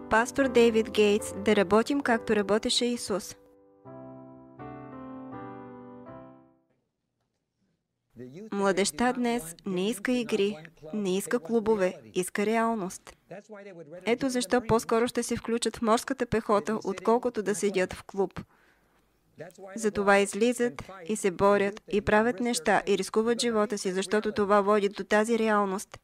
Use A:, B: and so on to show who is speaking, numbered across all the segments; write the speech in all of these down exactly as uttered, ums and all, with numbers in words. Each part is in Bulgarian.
A: Пастор Дейвид Гейтс, да работим както работеше Исус. Младежта днес не иска игри, не иска клубове, иска реалност. Ето защо по-скоро ще се включат в морската пехота, отколкото да седят в клуб. Затова излизат и се борят, и правят неща, и рискуват живота си, защото това води до тази реалност.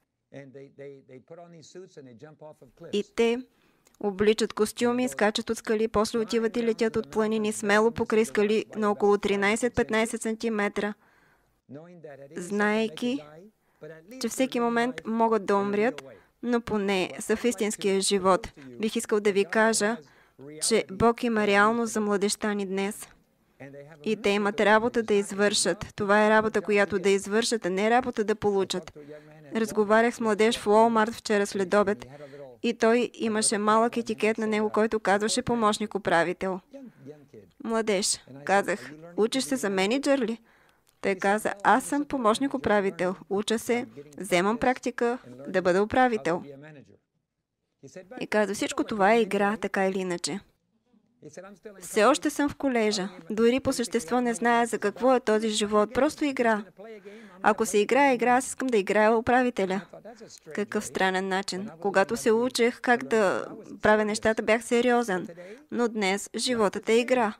A: И те обличат костюми, скачат от скали, после отиват и летят от планини смело покрай скали на около тринайсет-петнайсет сантиметра, знаейки, че всеки момент могат да умрят, но поне са в истинския живот. Бих искал да ви кажа, че Бог има реалност за младежта ни днес. И те имат работа да извършат. Това е работа, която да извършат, а не работа да получат. Разговарях с младеж в Уолмарт вчера след обед и той имаше малък етикет на него, който казваше помощник-управител. Младеж, казах, учиш се за менеджер ли? Той каза, аз съм помощник-управител. Уча се, вземам практика да бъда управител. И каза, всичко това е игра, така или иначе. Все още съм в колежа. Дори по същество не зная за какво е този живот. Просто игра. Ако се играе игра, аз искам да играя управителя. Какъв странен начин. Когато се учех как да правя нещата, бях сериозен. Но днес животът е игра.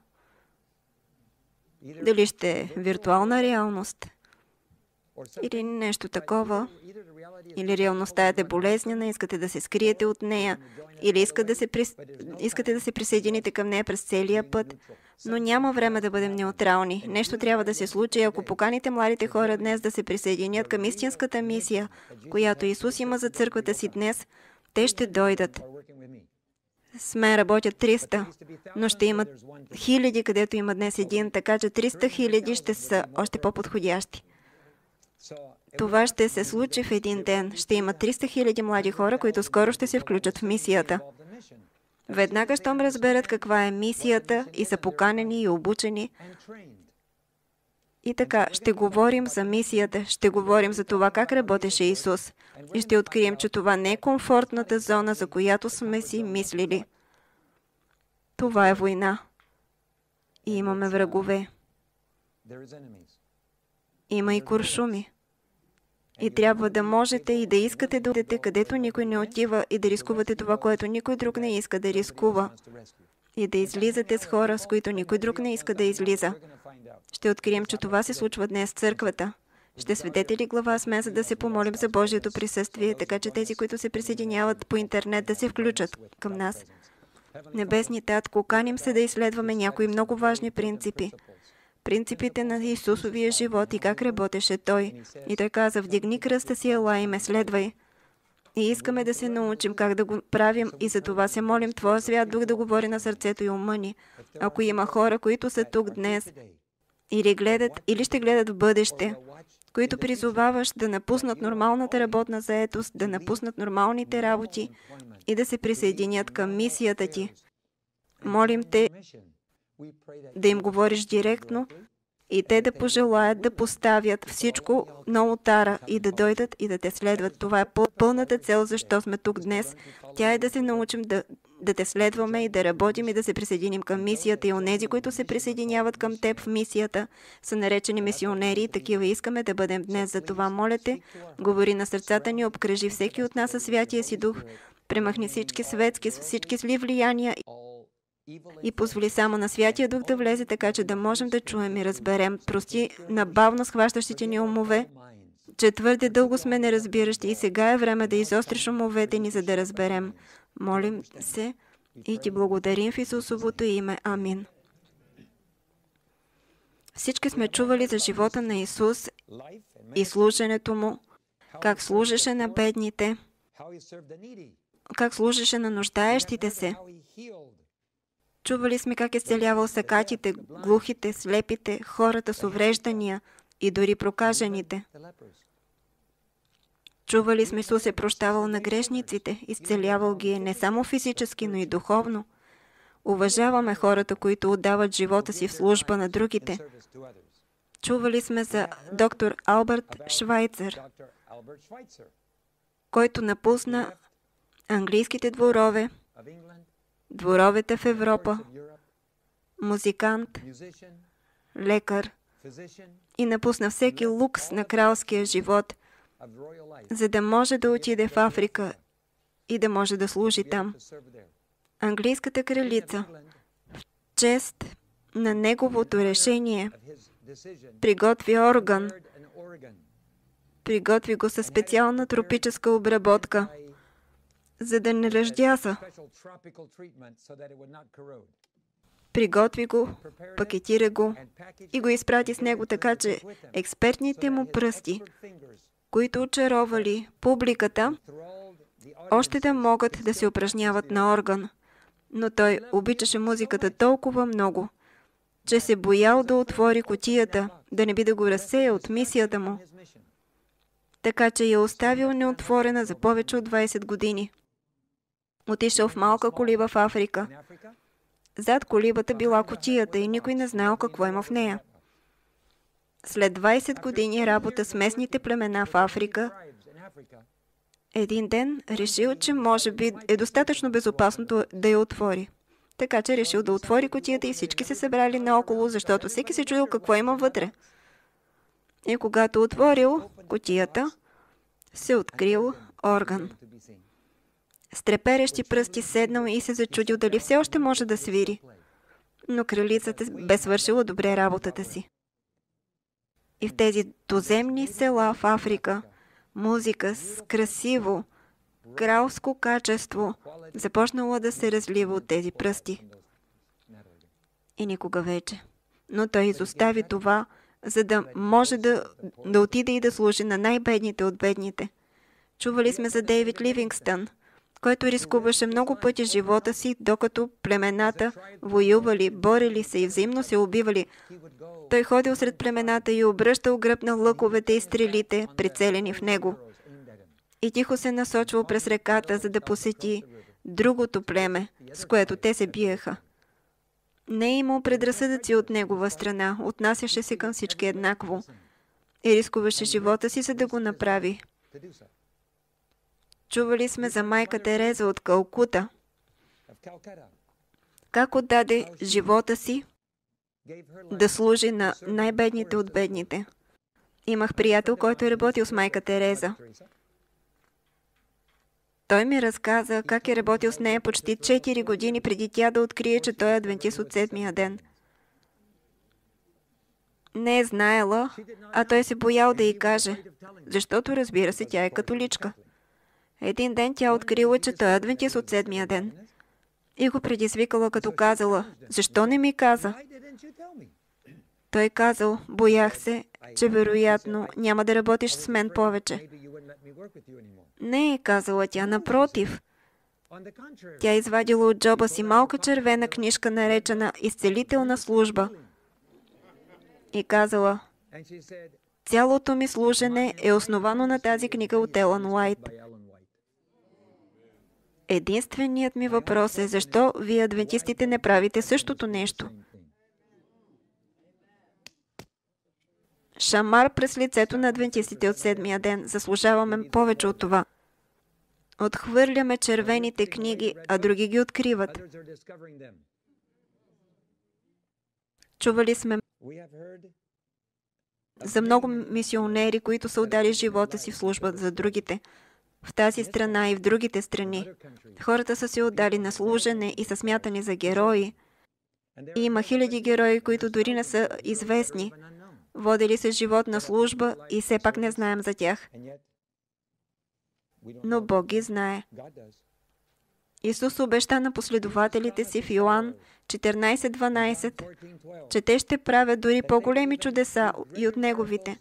A: Дали ще е виртуална реалност? Или нещо такова? Или реалността е болезнена, искате да се скриете от нея? Или искате да се, прис... искате да се присъедините към нея през целия път? Но няма време да бъдем неутрални. Нещо трябва да се случи, ако поканите младите хора днес да се присъединят към истинската мисия, която Исус има за църквата си днес, те ще дойдат. С мен работят триста, но ще имат хиляди, където има днес един, така че триста хиляди ще са още по-подходящи. Това ще се случи в един ден. Ще има триста хиляди млади хора, които скоро ще се включат в мисията. Веднага щом разберат каква е мисията и са поканени и обучени. И така, ще говорим за мисията, ще говорим за това как работеше Исус. И ще открием, че това не е комфортната зона, за която сме си мислили. Това е война. И имаме врагове. Има и куршуми. И трябва да можете и да искате да отидете където никой не отива и да рискувате това, което никой друг не иска да рискува. И да излизате с хора, с които никой друг не иска да излиза. Ще открием, че това се случва днес в църквата. Ще сведете ли глава с мен, за да се помолим за Божието присъствие, така че тези, които се присъединяват по интернет, да се включат към нас. Небесни Татко, каним се да изследваме някои много важни принципи. Принципите на Исусовия живот и как работеше Той. И Той каза, вдигни кръста си, ела и ме следвай. И искаме да се научим как да го правим и за това се молим Твоя свят Дух да говори на сърцето и ума ни. Ако има хора, които са тук днес, или гледат, или ще гледат в бъдеще, които призоваваш да напуснат нормалната работна заетост, да напуснат нормалните работи и да се присъединят към мисията Ти. Молим Те да им говориш директно и те да пожелаят да поставят всичко на олтара и да дойдат и да Те следват. Това е пълната цел, защо сме тук днес. Тя е да се научим да, да Те следваме и да работим и да се присъединим към мисията. И онези, които се присъединяват към Теб в мисията, са наречени мисионери и такива искаме да бъдем днес. За това моля Те, говори на сърцата ни, обкръжи всеки от нас със Святия Си Дух, премахни всички светски, всички зли влияния и позволи само на Святия Дух да влезе, така че да можем да чуем и разберем. Прости на бавно схващащите ни умове, че твърде дълго сме неразбиращи и сега е време да изостриш умовете ни, за да разберем. Молим се и Ти благодарим в Исусовото име. Амин. Всички сме чували за живота на Исус и служенето Му, как служеше на бедните, как служеше на нуждаещите се. Чували сме как е изцелявал сакатите, глухите, слепите, хората с увреждания и дори прокажените. Чували сме, Исус е прощавал на грешниците, изцелявал ги е не само физически, но и духовно. Уважаваме хората, които отдават живота си в служба на другите. Чували сме за доктор Алберт Швайцер, който напусна английските дворове дворовете в Европа, музикант, лекар и напусна всеки лукс на кралския живот, за да може да отиде в Африка и да може да служи там. Английската кралица, в чест на неговото решение, приготви орган, приготви го със специална тропическа обработка, за да не ръждяса. Приготви го, пакетира го и го изпрати с него, така че експертните му пръсти, които очаровали публиката, още да могат да се упражняват на орган. Но той обичаше музиката толкова много, че се боял да отвори кутията, да не би да го разсея от мисията му. Така че я оставил неотворена за повече от двайсет години. Отишъл в малка колиба в Африка. Зад колибата била кутията и никой не знаел какво има в нея. След двайсет години работа с местните племена в Африка, един ден решил, че може би е достатъчно безопасно да я отвори. Така че решил да отвори кутията и всички се събрали наоколо, защото всеки се чудил какво има вътре. И когато отворил кутията, се открил орган. С треперещи пръсти седнал и се зачудил дали все още може да свири. Но кралицата бе свършила добре работата си. И в тези доземни села в Африка, музика с красиво, кралско качество започнала да се разлива от тези пръсти. И никога вече. Но той изостави това, за да може да, да отиде и да служи на най-бедните от бедните. Чували сме за Дейвид Ливингстън, който рискуваше много пъти живота си, докато племената воювали, борили се и взаимно се убивали. Той ходил сред племената и обръщал гръб на лъковете и стрелите, прицелени в него. И тихо се насочвал през реката, за да посети другото племе, с което те се биеха. Не е имал предразсъдъци от негова страна, отнасяше се към всички еднакво и рискуваше живота си, за да го направи. Чували сме за майка Тереза от Калкута, как отдаде живота си да служи на най-бедните от бедните. Имах приятел, който е работил с майка Тереза. Той ми разказа как е работил с нея почти четири години преди тя да открие, че той е адвентист от седмия ден. Не е знаела, а той се боял да й каже, защото, разбира се, тя е католичка. Един ден тя открила, че той е адвентист от седмия ден и го предизвикала, като казала, защо не ми каза? Той казал, боях се, че вероятно няма да работиш с мен повече. Не, казала тя, напротив. Тя извадила от джоба си малка червена книжка, наречена Изцелителна служба. И казала, цялото ми служене е основано на тази книга от Елън Уайт. Единственият ми въпрос е, защо вие адвентистите не правите същото нещо? Шамар през лицето на адвентистите от седмия ден. Заслужаваме повече от това. Отхвърляме червените книги, а други ги откриват. Чували сме за много мисионери, които са отдали живота си в служба за другите. В тази страна и в другите страни. Хората са се отдали на служене и са смятани за герои. И има хиляди герои, които дори не са известни. Водили се живот на служба и все пак не знаем за тях. Но Бог ги знае. Исус обеща на последователите си в Йоан четиринайсет дванайсет, че те ще правят дори по-големи чудеса и от Неговите.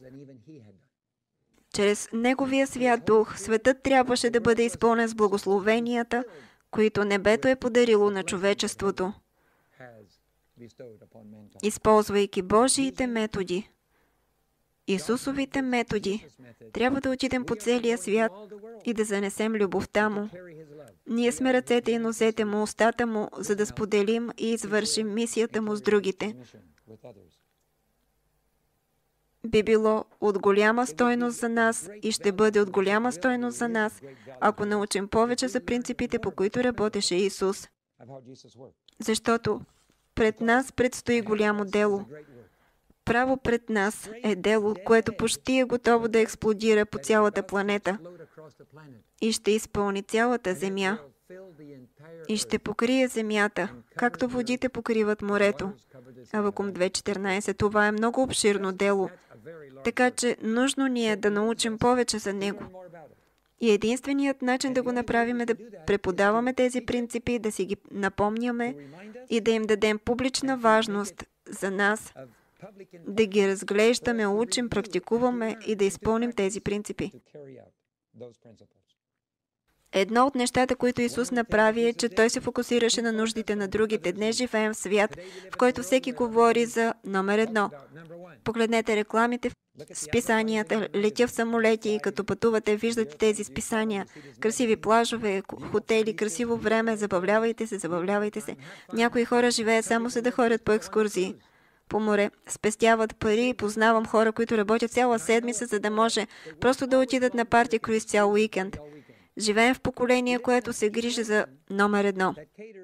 A: Чрез Неговия свят дух, светът трябваше да бъде изпълнен с благословенията, които небето е подарило на човечеството, използвайки Божиите методи. Исусовите методи. Трябва да отидем по целия свят и да занесем любовта Му. Ние сме ръцете и нозете Му, устата Му, за да споделим и извършим мисията Му с другите. би било от голяма стойност за нас и ще бъде от голяма стойност за нас, ако научим повече за принципите, по които работеше Исус. Защото пред нас предстои голямо дело. Право пред нас е дело, което почти е готово да експлодира по цялата планета и ще изпълни цялата земя и ще покрие земята, както водите покриват морето. Авакум две четиринайсет. Това е много обширно дело, така че нужно ни е да научим повече за него. И единственият начин да го направим е да преподаваме тези принципи, да си ги напомняме и да им дадем публична важност за нас, да ги разглеждаме, учим, практикуваме и да изпълним тези принципи. Едно от нещата, които Исус направи, е, че Той се фокусираше на нуждите на другите. Днес живеем в свят, в който всеки говори за номер едно. Погледнете рекламите в списанията, летя в самолети и като пътувате, виждате тези списания. Красиви плажове, хотели, красиво време, забавлявайте се, забавлявайте се. Някои хора живеят само за да ходят по екскурзии по море, спестяват пари и познавам хора, които работят цяла седмица, за да може просто да отидат на парти круиз цял уикенд. Живеем в поколение, което се грижи за номер едно.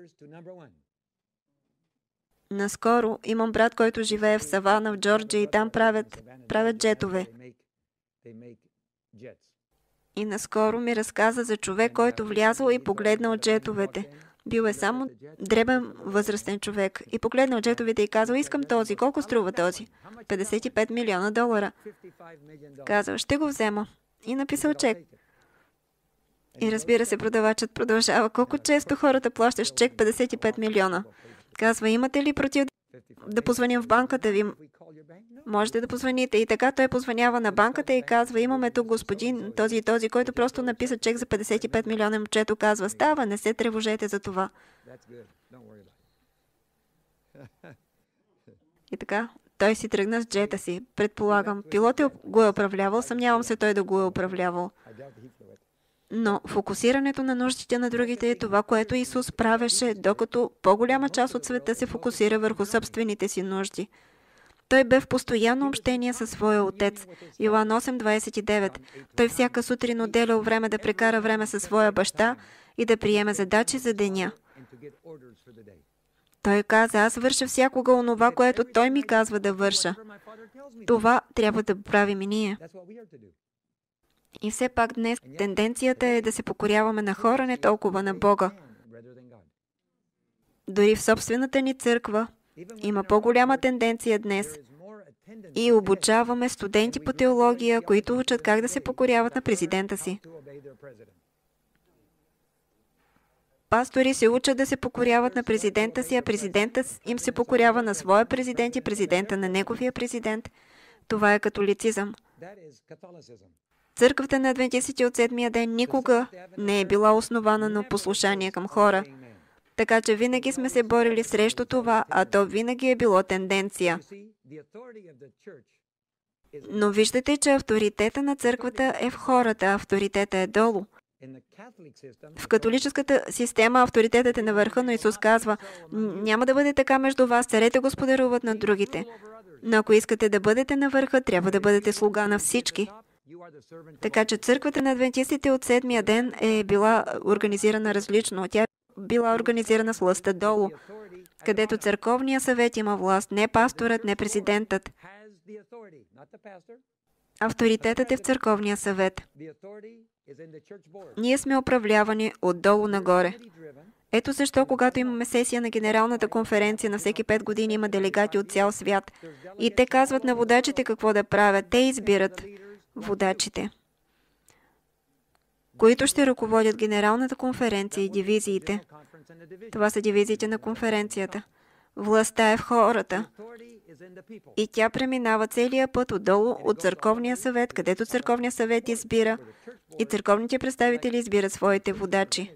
A: Наскоро имам брат, който живее в Савана, в Джорджия, и там правят, правят джетове. И наскоро ми разказа за човек, който влязъл и погледнал джетовете. Бил е само дребен възрастен човек. И погледнал джетовете и казал, искам този. Колко струва този? петдесет и пет милиона долара. Казал, ще го взема. И написал чек. И разбира се, продавачът продължава. Колко често хората плащаш чек петдесет и пет милиона? Казва, имате ли против да позвоним в банката ви? Можете да позвоните. И така той позвънява на банката и казва, имаме тук господин, този и този, който просто написа чек за петдесет и пет милиона. Момчето казва, става, не се тревожете за това. И така, той си тръгна с джета си. Предполагам, пилотът го е управлявал, съмнявам се той да го е управлявал. Но фокусирането на нуждите на другите е това, което Исус правеше, докато по-голяма част от света се фокусира върху собствените си нужди. Той бе в постоянно общение със своя отец. Йоан осем двайсет и девет. Той всяка сутрин отделял време да прекара време със своя баща и да приеме задачи за деня. Той каза, аз върша всякога онова, което той ми казва да върша. Това трябва да правим и ние. И все пак днес тенденцията е да се покоряваме на хора, не толкова на Бога. Дори в собствената ни църква има по-голяма тенденция днес и обучаваме студенти по теология, които учат как да се покоряват на президента си. Пастори се учат да се покоряват на президента си, а президентът им се покорява на своя президент и президента на неговия президент. Това е католицизъм. Църквата на адвентистите от седмия ден никога не е била основана на послушание към хора. Така че винаги сме се борили срещу това, а то винаги е било тенденция. Но виждате, че авторитета на църквата е в хората, а авторитета е долу. В католическата система авторитетът е на върха, но Исус казва, няма да бъде така между вас, царете господаруват над другите. Но ако искате да бъдете на върха, трябва да бъдете слуга на всички. Така че църквата на адвентистите от седмия ден е била организирана различно. Тя е била организирана с властта долу, където църковния съвет има власт, не пасторът, не президентът. Авторитетът е в църковния съвет. Ние сме управлявани отдолу нагоре. Ето защо, когато имаме сесия на Генералната конференция, на всеки пет години има делегати от цял свят. И те казват на водачите какво да правят. Те избират водачите, които ще ръководят Генералната конференция и дивизиите. Това са дивизиите на конференцията. Властта е в хората. И тя преминава целия път отдолу от църковния съвет, където църковния съвет избира и църковните представители избират своите водачи.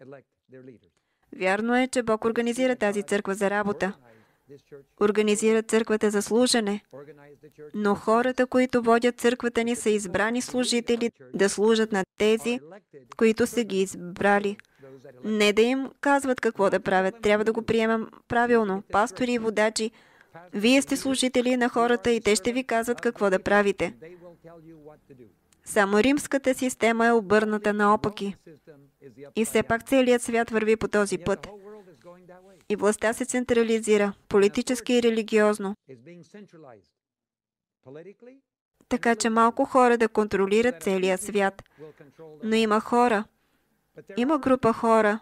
A: Вярно е, че Бог организира тази църква за работа. Организира църквата за служене. Но хората, които водят църквата ни, са избрани служители да служат на тези, които са ги избрали. Не да им казват какво да правят. Трябва да го приемем правилно. Пастори и водачи Вие сте служители на хората и те ще ви казват какво да правите. Само римската система е обърната наопаки. И все пак целият свят върви по този път. И властта се централизира, политически и религиозно. Така че малко хора да контролират целия свят. Но има хора, има група хора,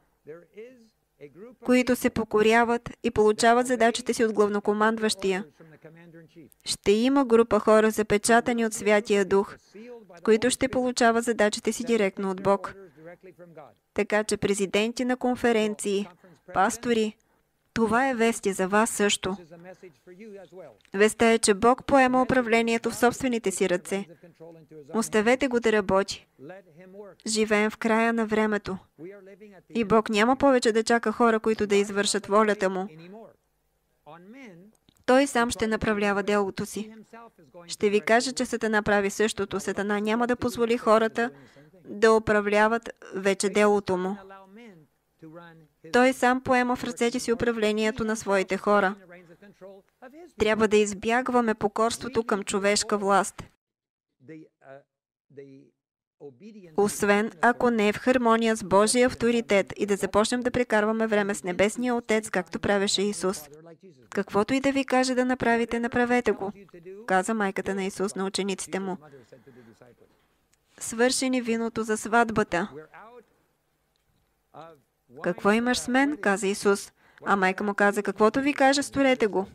A: които се покоряват и получават задачите си от главнокомандващия. Ще има група хора, запечатани от Святия Дух, които ще получават задачите си директно от Бог. Така че президенти на конференции, пастори, това е вести за вас също. Вестта е, че Бог поема управлението в собствените си ръце. Оставете го да работи. Живеем в края на времето. И Бог няма повече да чака хора, които да извършат волята Му. Той сам ще направлява делото си. Ще ви кажа, че Сатана прави същото. Сатана няма да позволи хората да управляват вече делото му. Той сам поема в ръцете си управлението на своите хора. Трябва да избягваме покорството към човешка власт. Освен ако не е в хармония с Божия авторитет и да започнем да прекарваме време с Небесния Отец, както правеше Исус. Каквото и да ви каже да направите, направете го, каза майката на Исус на учениците му. Свърши ни виното за сватбата. Какво имаш с мен? Каза Исус. А майка му каза, каквото ви каже, сторете го.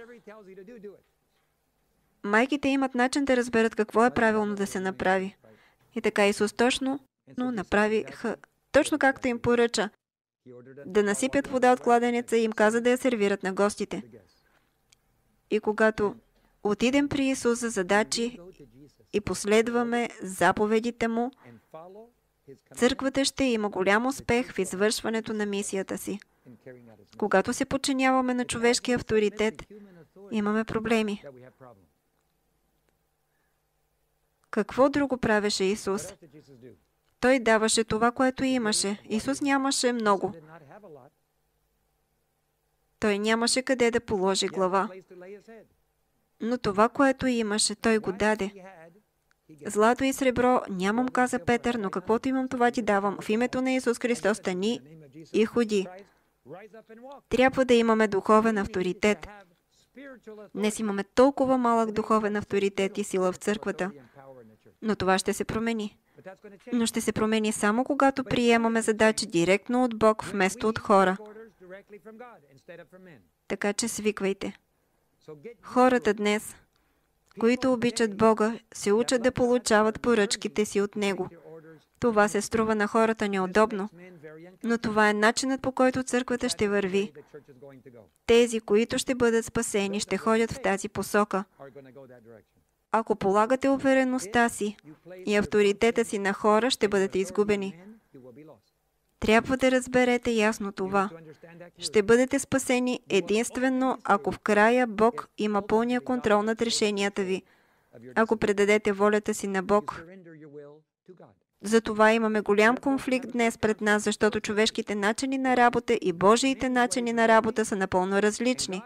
A: Майките имат начин да разберат какво е правилно да се направи. И така Исус точно но направиха, точно както им поръча, да насипят вода от кладенеца и им каза да я сервират на гостите. И когато отидем при Исус за задачи и последваме заповедите Му, църквата ще има голям успех в извършването на мисията си. Когато се подчиняваме на човешки авторитет, имаме проблеми. Какво друго правеше Исус? Той даваше това, което имаше. Исус нямаше много. Той нямаше къде да положи глава. Но това, което имаше, Той го даде. Злато и сребро нямам, каза Петър, но каквото имам, това ти давам. В името на Исус Христос стани и ходи. Трябва да имаме духовен авторитет. Днес имаме толкова малък духовен авторитет и сила в църквата. Но това ще се промени. Но ще се промени само когато приемаме задачи директно от Бог, вместо от хора. Така че свиквайте. Хората днес, които обичат Бога, се учат да получават поръчките си от Него. Това се струва на хората неудобно, но това е начинът, по който църквата ще върви. Тези, които ще бъдат спасени, ще ходят в тази посока. Ако полагате увереността си и авторитета си на хора, ще бъдете изгубени. Трябва да разберете ясно това. Ще бъдете спасени единствено, ако в края Бог има пълния контрол над решенията ви. Ако предадете волята си на Бог. Затова имаме голям конфликт днес пред нас, защото човешките начини на работа и Божиите начини на работа са напълно различни.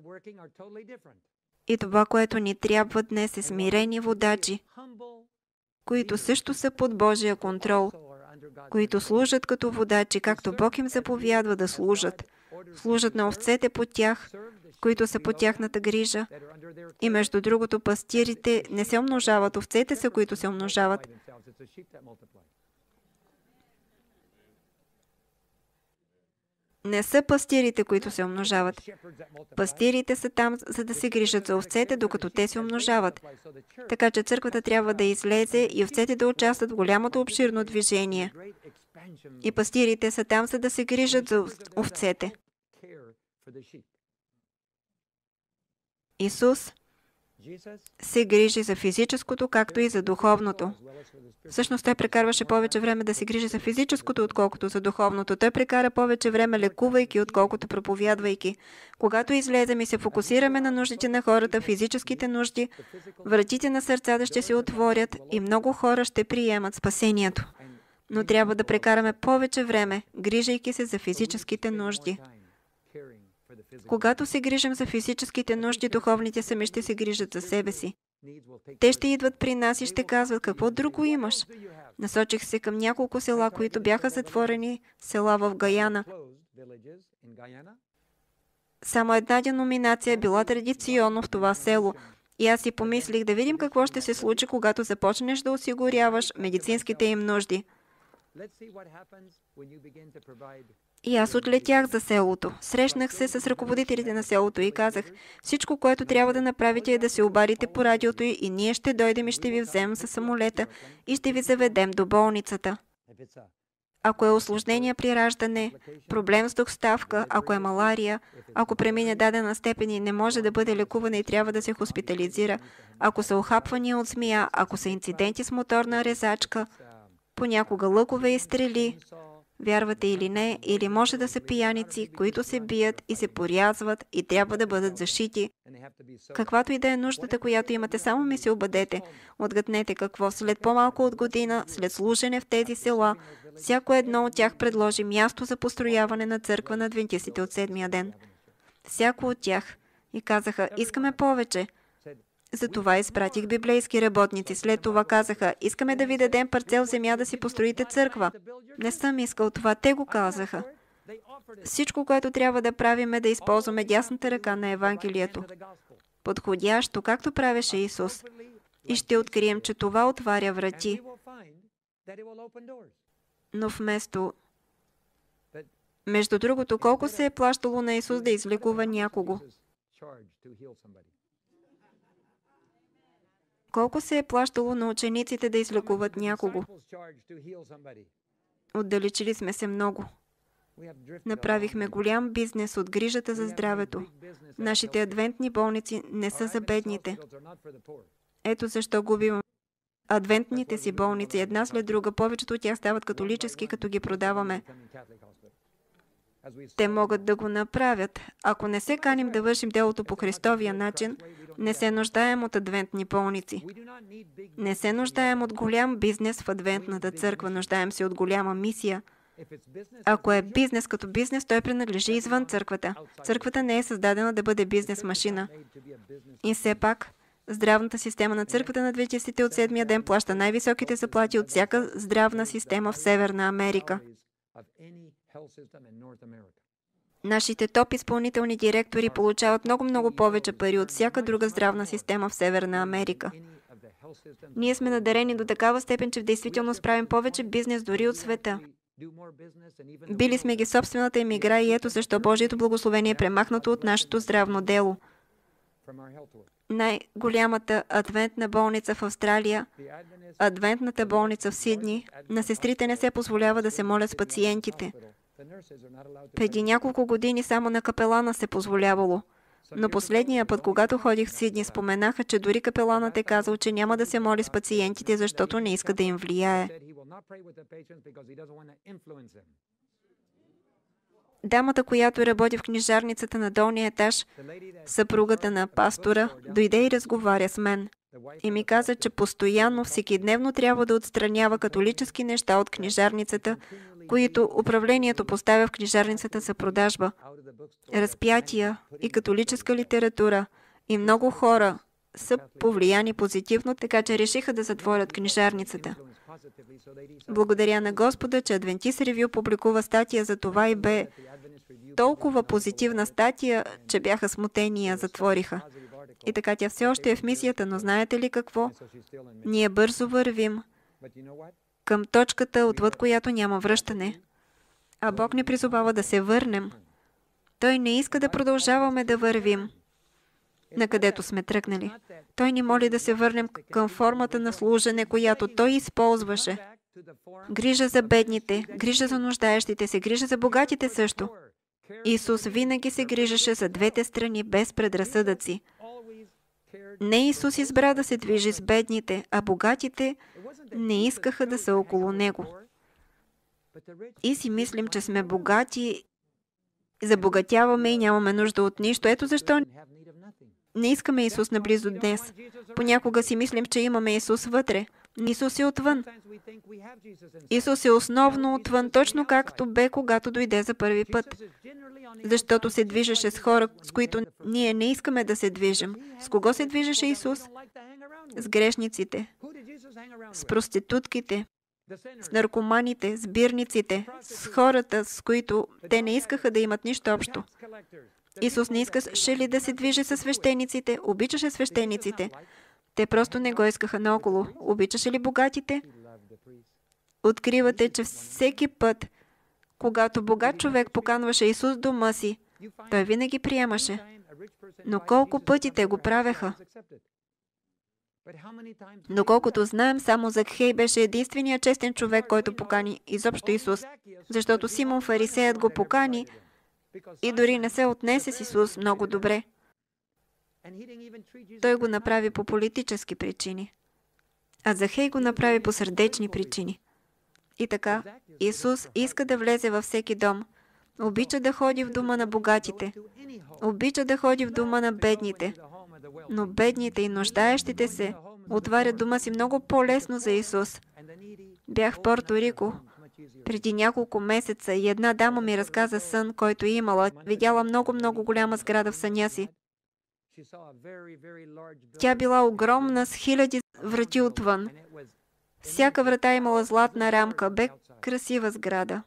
A: И това, което ни трябва днес, е смирени водачи, които също са под Божия контрол, които служат като водачи, както Бог им заповядва да служат. Служат на овцете по тях, които са по тяхната грижа. И между другото, пастирите не се умножават, овцете са, които се умножават. Не са пастирите, които се умножават. Пастирите са там, за да се грижат за овцете, докато те се умножават. Така че църквата трябва да излезе и овцете да участват в голямото обширно движение. И пастирите са там, за да се грижат за овцете. Исус се грижи за физическото, както и за духовното. Всъщност той прекарваше повече време да се грижи за физическото, отколкото за духовното. Той прекара повече време лекувайки, отколкото проповядвайки. Когато излезем и се фокусираме на нуждите на хората, физическите нужди, вратите на сърцата ще се отворят и много хора ще приемат спасението. Но трябва да прекараме повече време, грижайки се за физическите нужди. Когато се грижим за физическите нужди, духовните сами ще се грижат за себе си. Те ще идват при нас и ще казват: какво друго имаш? Насочих се към няколко села, които бяха затворени, села в Гаяна. Само една деноминация била традиционно в това село. И аз си помислих да видим какво ще се случи, когато започнеш да осигуряваш медицинските им нужди. И аз отлетях за селото. Срещнах се с ръководителите на селото и казах: всичко, което трябва да направите, е да се обадите по радиото и ние ще дойдем и ще ви вземем със самолета и ще ви заведем до болницата. Ако е усложнение при раждане, проблем с доставка, ако е малария, ако премине дадена степен и не може да бъде лекувана и трябва да се хоспитализира, ако са охапвания от змия, ако са инциденти с моторна резачка, понякога лъкове и стрели, вярвате или не, или може да са пияници, които се бият и се порязват и трябва да бъдат зашити. Каквато и да е нуждата, която имате, само ми се обадете. Отгаднете какво. След по-малко от година, след служене в тези села, всяко едно от тях предложи място за построяване на църква на адвентистите от седмия ден. Всяко от тях. И казаха: искаме повече. Затова изпратих библейски работници. След това казаха: искаме да ви дадем парцел земя да си построите църква. Не съм искал това, те го казаха. Всичко, което трябва да правим, е да използваме дясната ръка на Евангелието. Подходящо, както правеше Исус. И ще открием, че това отваря врати. Но вместо... Между другото, колко се е плащало на Исус да излекува някого? Колко се е плащало на учениците да излекуват някого? Отдалечили сме се много. Направихме голям бизнес от грижата за здравето. Нашите адвентни болници не са за бедните. Ето защо губим адвентните си болници една след друга. Повечето от тях стават католически, като ги продаваме. Те могат да го направят. Ако не се каним да вършим делото по Христовия начин, не се нуждаем от адвентни болници. Не се нуждаем от голям бизнес в адвентната църква. Нуждаем се от голяма мисия. Ако е бизнес като бизнес, той принадлежи извън църквата. Църквата не е създадена да бъде бизнес машина. И все пак, здравната система на църквата на адвентистите от седмия ден плаща най-високите заплати от всяка здравна система в Северна Америка. Нашите топ изпълнителни директори получават много-много повече пари от всяка друга здравна система в Северна Америка. Ние сме надарени до такава степен, че в действителност правим повече бизнес дори от света. Били сме ги собствената им игра и ето защо Божието благословение е премахнато от нашето здравно дело. Най-голямата адвентна болница в Австралия, адвентната болница в Сидни, на сестрите не се позволява да се молят с пациентите. Преди няколко години само на капелана се позволявало. Но последния път, когато ходих в Сидни, споменаха, че дори капеланът е казал, че няма да се моли с пациентите, защото не иска да им влияе. Дамата, която работи в книжарницата на долния етаж, съпругата на пастора, дойде и разговаря с мен. И ми каза, че постоянно, всекидневно трябва да отстранява католически неща от книжарницата, които управлението поставя в книжарницата за продажба. Разпятия и католическа литература и много хора са повлияни позитивно, така че решиха да затворят книжарницата. Благодаря на Господа, че Adventist Review публикува статия за това и бе толкова позитивна статия, че бяха смутени и я затвориха. И така тя все още е в мисията, но знаете ли какво? Ние бързо вървим към точката, отвъд която няма връщане. А Бог ни призовава да се върнем. Той не иска да продължаваме да вървим, на където сме тръгнали. Той ни моли да се върнем към формата на служене, която Той използваше. Грижа за бедните, грижа за нуждаещите се, грижа за богатите също. Исус винаги се грижеше за двете страни без предразсъдъци. Не Исус избра да се движи с бедните, а богатите не искаха да са около Него. И си мислим, че сме богати, забогатяваме и нямаме нужда от нищо. Ето защо не искаме Исус наблизо днес. Понякога си мислим, че имаме Исус вътре. Исус е отвън. Исус е основно отвън, точно както бе, когато дойде за първи път. защото се движеше с хора, с които ние не искаме да се движим. С кого се движеше Исус? С грешниците, с проститутките, с наркоманите, с бирниците, с хората, с които те не искаха да имат нищо общо. Исус не искаше ли да се движи със свещениците? Обичаше свещениците. Те просто не го искаха наоколо. Обичаше ли богатите? Откривате, че всеки път, когато богат човек поканваше Исус в дома си, той винаги приемаше. Но колко пъти те го правеха? Но колкото знаем, само Закхей беше единственият честен човек, който покани изобщо Исус. Защото Симон фарисеят го покани и дори не се отнесе с Исус много добре. Той го направи по политически причини. А Захей го направи по сърдечни причини. И така, Исус иска да влезе във всеки дом. Обича да ходи в дома на богатите. Обича да ходи в дома на бедните. Но бедните и нуждаещите се отварят дома си много по-лесно за Исус. Бях в Порто Рико преди няколко месеца и една дама ми разказа сън, който имала. Видяла много-много голяма сграда в съня си. Тя била огромна с хиляди врати отвън. Всяка врата имала златна рамка, бе красива сграда.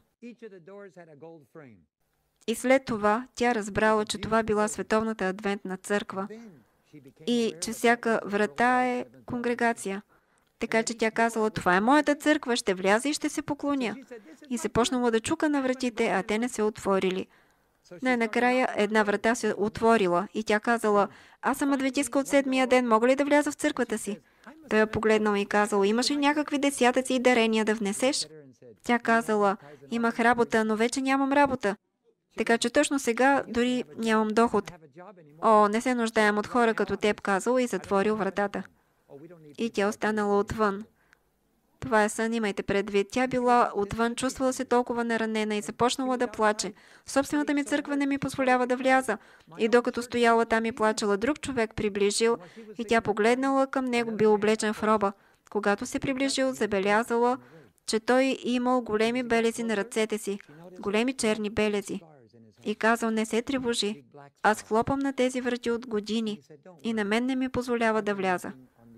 A: И след това тя разбрала, че това била Световната адвентна църква и че всяка врата е конгрегация. Така че тя казала, това е моята църква, ще вляза и ще се поклоня. И се почнала да чука на вратите, а те не се отворили. Най-накрая една врата се отворила и тя казала, аз съм адвентистка от седмия ден, мога ли да вляза в църквата си? Той я погледнал и казал, имаш ли някакви десятъци и дарения да внесеш? Тя казала, имах работа, но вече нямам работа. Така че точно сега дори нямам доход. О, не се нуждаем от хора като теб, казал и затворил вратата. И тя останала отвън. Това е сън, имайте предвид. Тя била отвън, чувствала се толкова наранена и започнала да плаче. Собствената ми църква не ми позволява да вляза. И докато стояла там и плачела, друг човек приближил и тя погледнала към него, бил облечен в роба. Когато се приближил, забелязала, че той имал големи белези на ръцете си, големи черни белези. И казал, не се тревожи, аз хлопам на тези врати от години и на мен не ми позволява да вляза.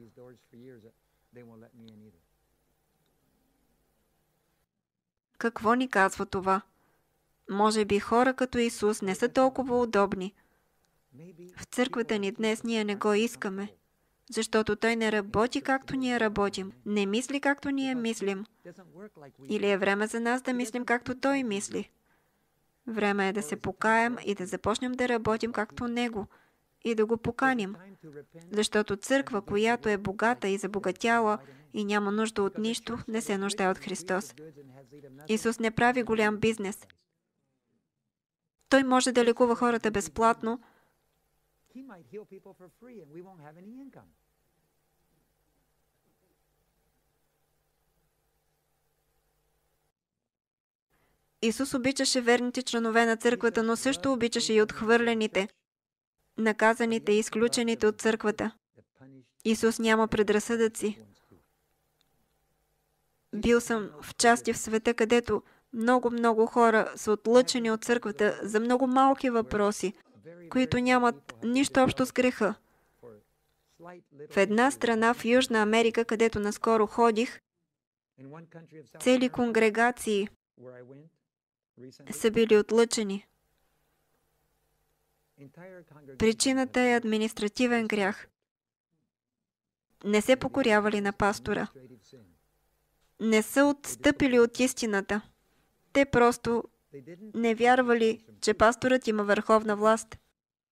A: Какво ни казва това? Може би хора като Исус не са толкова удобни. В църквата ни днес ние не го искаме, защото Той не работи както ние работим, не мисли както ние мислим. Или е време за нас да мислим както Той мисли. Време е да се покаем и да започнем да работим както Него и да го поканим. Защото църква, която е богата и забогатяла и няма нужда от нищо, не се нуждае от Христос. Исус не прави голям бизнес. Той може да лекува хората безплатно. Исус обичаше верните членове на църквата, но също обичаше и отхвърлените, наказаните и изключените от църквата. Исус няма предразсъдъци. Бил съм в части в света, където много-много хора са отлъчени от църквата за много малки въпроси, които нямат нищо общо с греха. В една страна в Южна Америка, където наскоро ходих, цели конгрегации са били отлъчени. Причината е административен грях. Не се покорявали на пастора. Не са отстъпили от истината. Те просто не вярвали, че пасторът има върховна власт.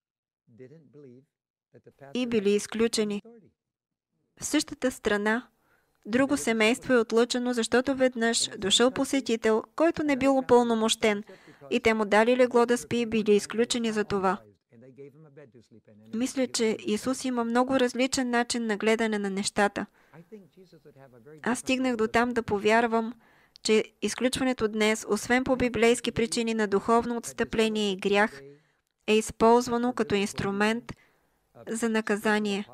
A: И били изключени. В същата страна, друго семейство е отлъчено, защото веднъж дошъл посетител, който не бил упълномощен, и те му дали легло да спи и били изключени за това. Мисля, че Исус има много различен начин на гледане на нещата. Аз стигнах до там да повярвам, че изключването днес, освен по библейски причини на духовно отстъпление и грях, е използвано като инструмент за наказание.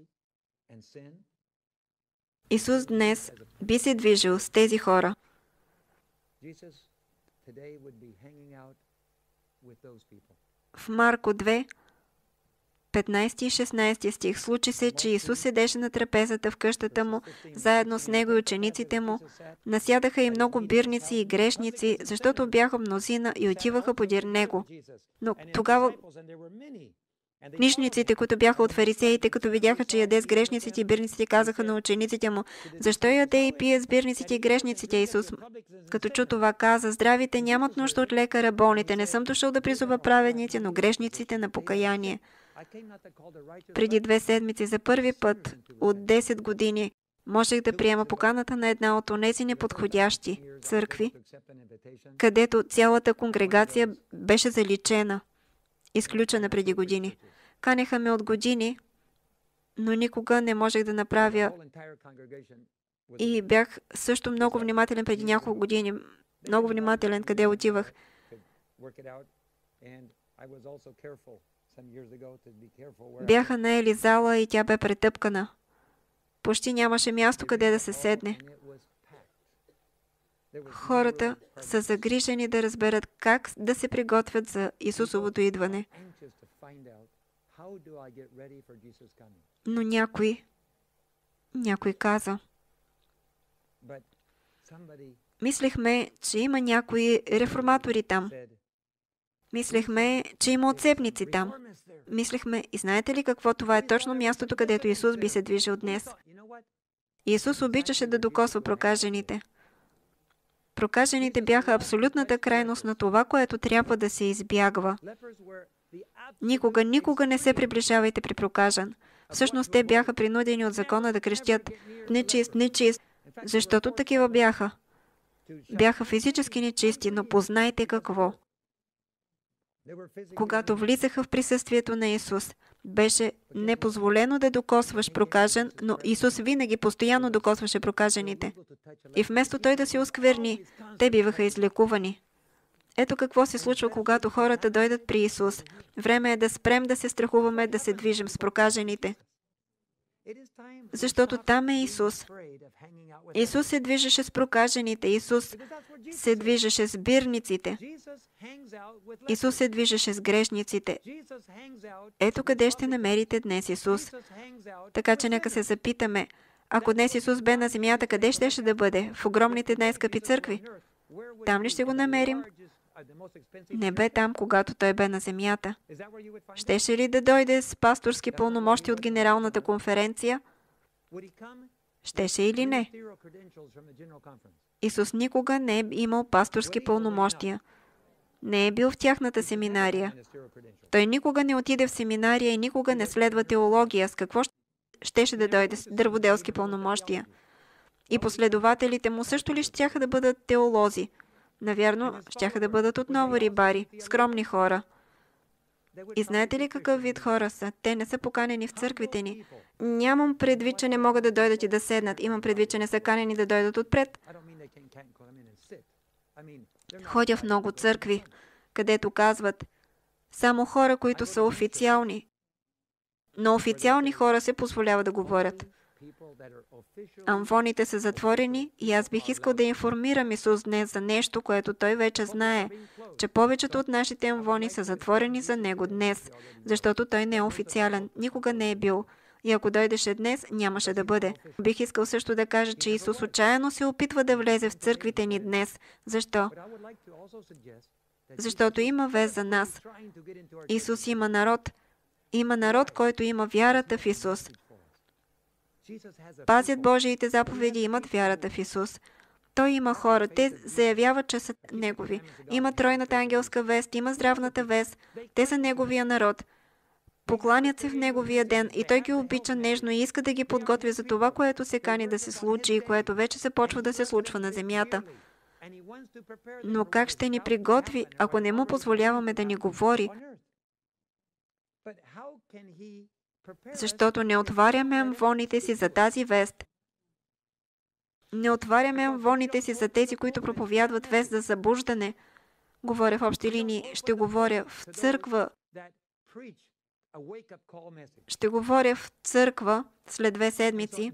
A: Исус днес би се движил с тези хора. В Марко две, петнайсети и шестнайсети стих случи се, че Исус седеше на трапезата в къщата му, заедно с него и учениците му. Насядаха и много бирници и грешници, защото бяха мнозина и отиваха подир него. Но тогава книжниците, които бяха от фарисеите, като видяха, че яде с грешниците и бирниците, казаха на учениците му: защо яде и пие с бирниците и грешниците? Исус, като чу това, каза: здравите нямат нужда от лекаря, болните. Не съм дошъл да призова праведните, но грешниците на покаяние. Преди две седмици за първи път от десет години можех да приема поканата на една от онези неподходящи църкви, където цялата конгрегация беше заличена, изключена преди години. Канеха ме от години, но никога не можех да направя. И бях също много внимателен преди няколко години. Много внимателен къде отивах. Бяха наели зала и тя бе претъпкана. Почти нямаше място къде да се седне. Хората са загрижени да разберат как да се приготвят за Исусовото идване. Но някой, някой каза: мислехме, че има някои реформатори там. Мислехме, че има отцепници там. Мислехме, и знаете ли какво? Това е точно мястото, където Исус би се движил днес. Исус обичаше да докосва прокажените. Прокажените бяха абсолютната крайност на това, което трябва да се избягва. Никога, никога не се приближавайте при прокажен. Всъщност те бяха принудени от закона да крещят: нечист, нечист, защото такива бяха. Бяха физически нечисти, но познайте какво. Когато влизаха в присъствието на Исус, беше непозволено да докосваш прокажен, но Исус винаги постоянно докосваше прокажените. И вместо Той да се оскверни, те биваха излекувани. Ето какво се случва, когато хората дойдат при Исус. Време е да спрем да се страхуваме да се движим с прокажените. Защото там е Исус. Исус се движеше с прокажените. Исус се движеше с бирниците. Исус се движеше с грешниците. Ето къде ще намерите днес Исус. Така че нека се запитаме: ако днес Исус бе на земята, къде щеше да бъде? В огромните най-скъпи църкви? Там ли ще го намерим? Не бе там, когато Той бе на земята. Щеше ли да дойде с пасторски пълномощи от Генералната конференция? Щеше или не? Исус никога не е имал пасторски пълномощия. Не е бил в тяхната семинария. Той никога не отиде в семинария и никога не следва теология. С какво щеше да дойде? С дърводелски пълномощия. И последователите му също ли щяха да бъдат теолози? Навярно, щяха да бъдат отново рибари, скромни хора. И знаете ли какъв вид хора са? Те не са поканени в църквите ни. Нямам предвид, че не могат да дойдат и да седнат. Имам предвид, че не са канени да дойдат отпред. Ходя в много църкви, където казват: само хора, които са официални. Но официални хора се позволява да говорят. Амвоните са затворени и аз бих искал да информирам Исус днес за нещо, което Той вече знае, че повечето от нашите амвони са затворени за Него днес, защото Той не е официален, никога не е бил. И ако дойдеше днес, нямаше да бъде. Бих искал също да кажа, че Исус отчаяно се опитва да влезе в църквите ни днес. Защо? Защото има вест за нас. Исус има народ. Има народ, който има вярата в Исус. Пазят Божиите заповеди, имат вярата в Исус. Той има хора, те заявяват, че са Негови. Има тройната ангелска вест, има здравната вест. Те са Неговия народ. Покланят се в Неговия ден и Той ги обича нежно и иска да ги подготви за това, което се кани да се случи и което вече се почва да се случва на земята. Но как ще ни приготви, ако не Му позволяваме да ни говори? Защото не отваряме амвоните си за тази вест. Не отваряме амвоните си за тези, които проповядват вест за събуждане. Говоря в общи линии. Ще говоря в църква. Ще говоря в църква след две седмици.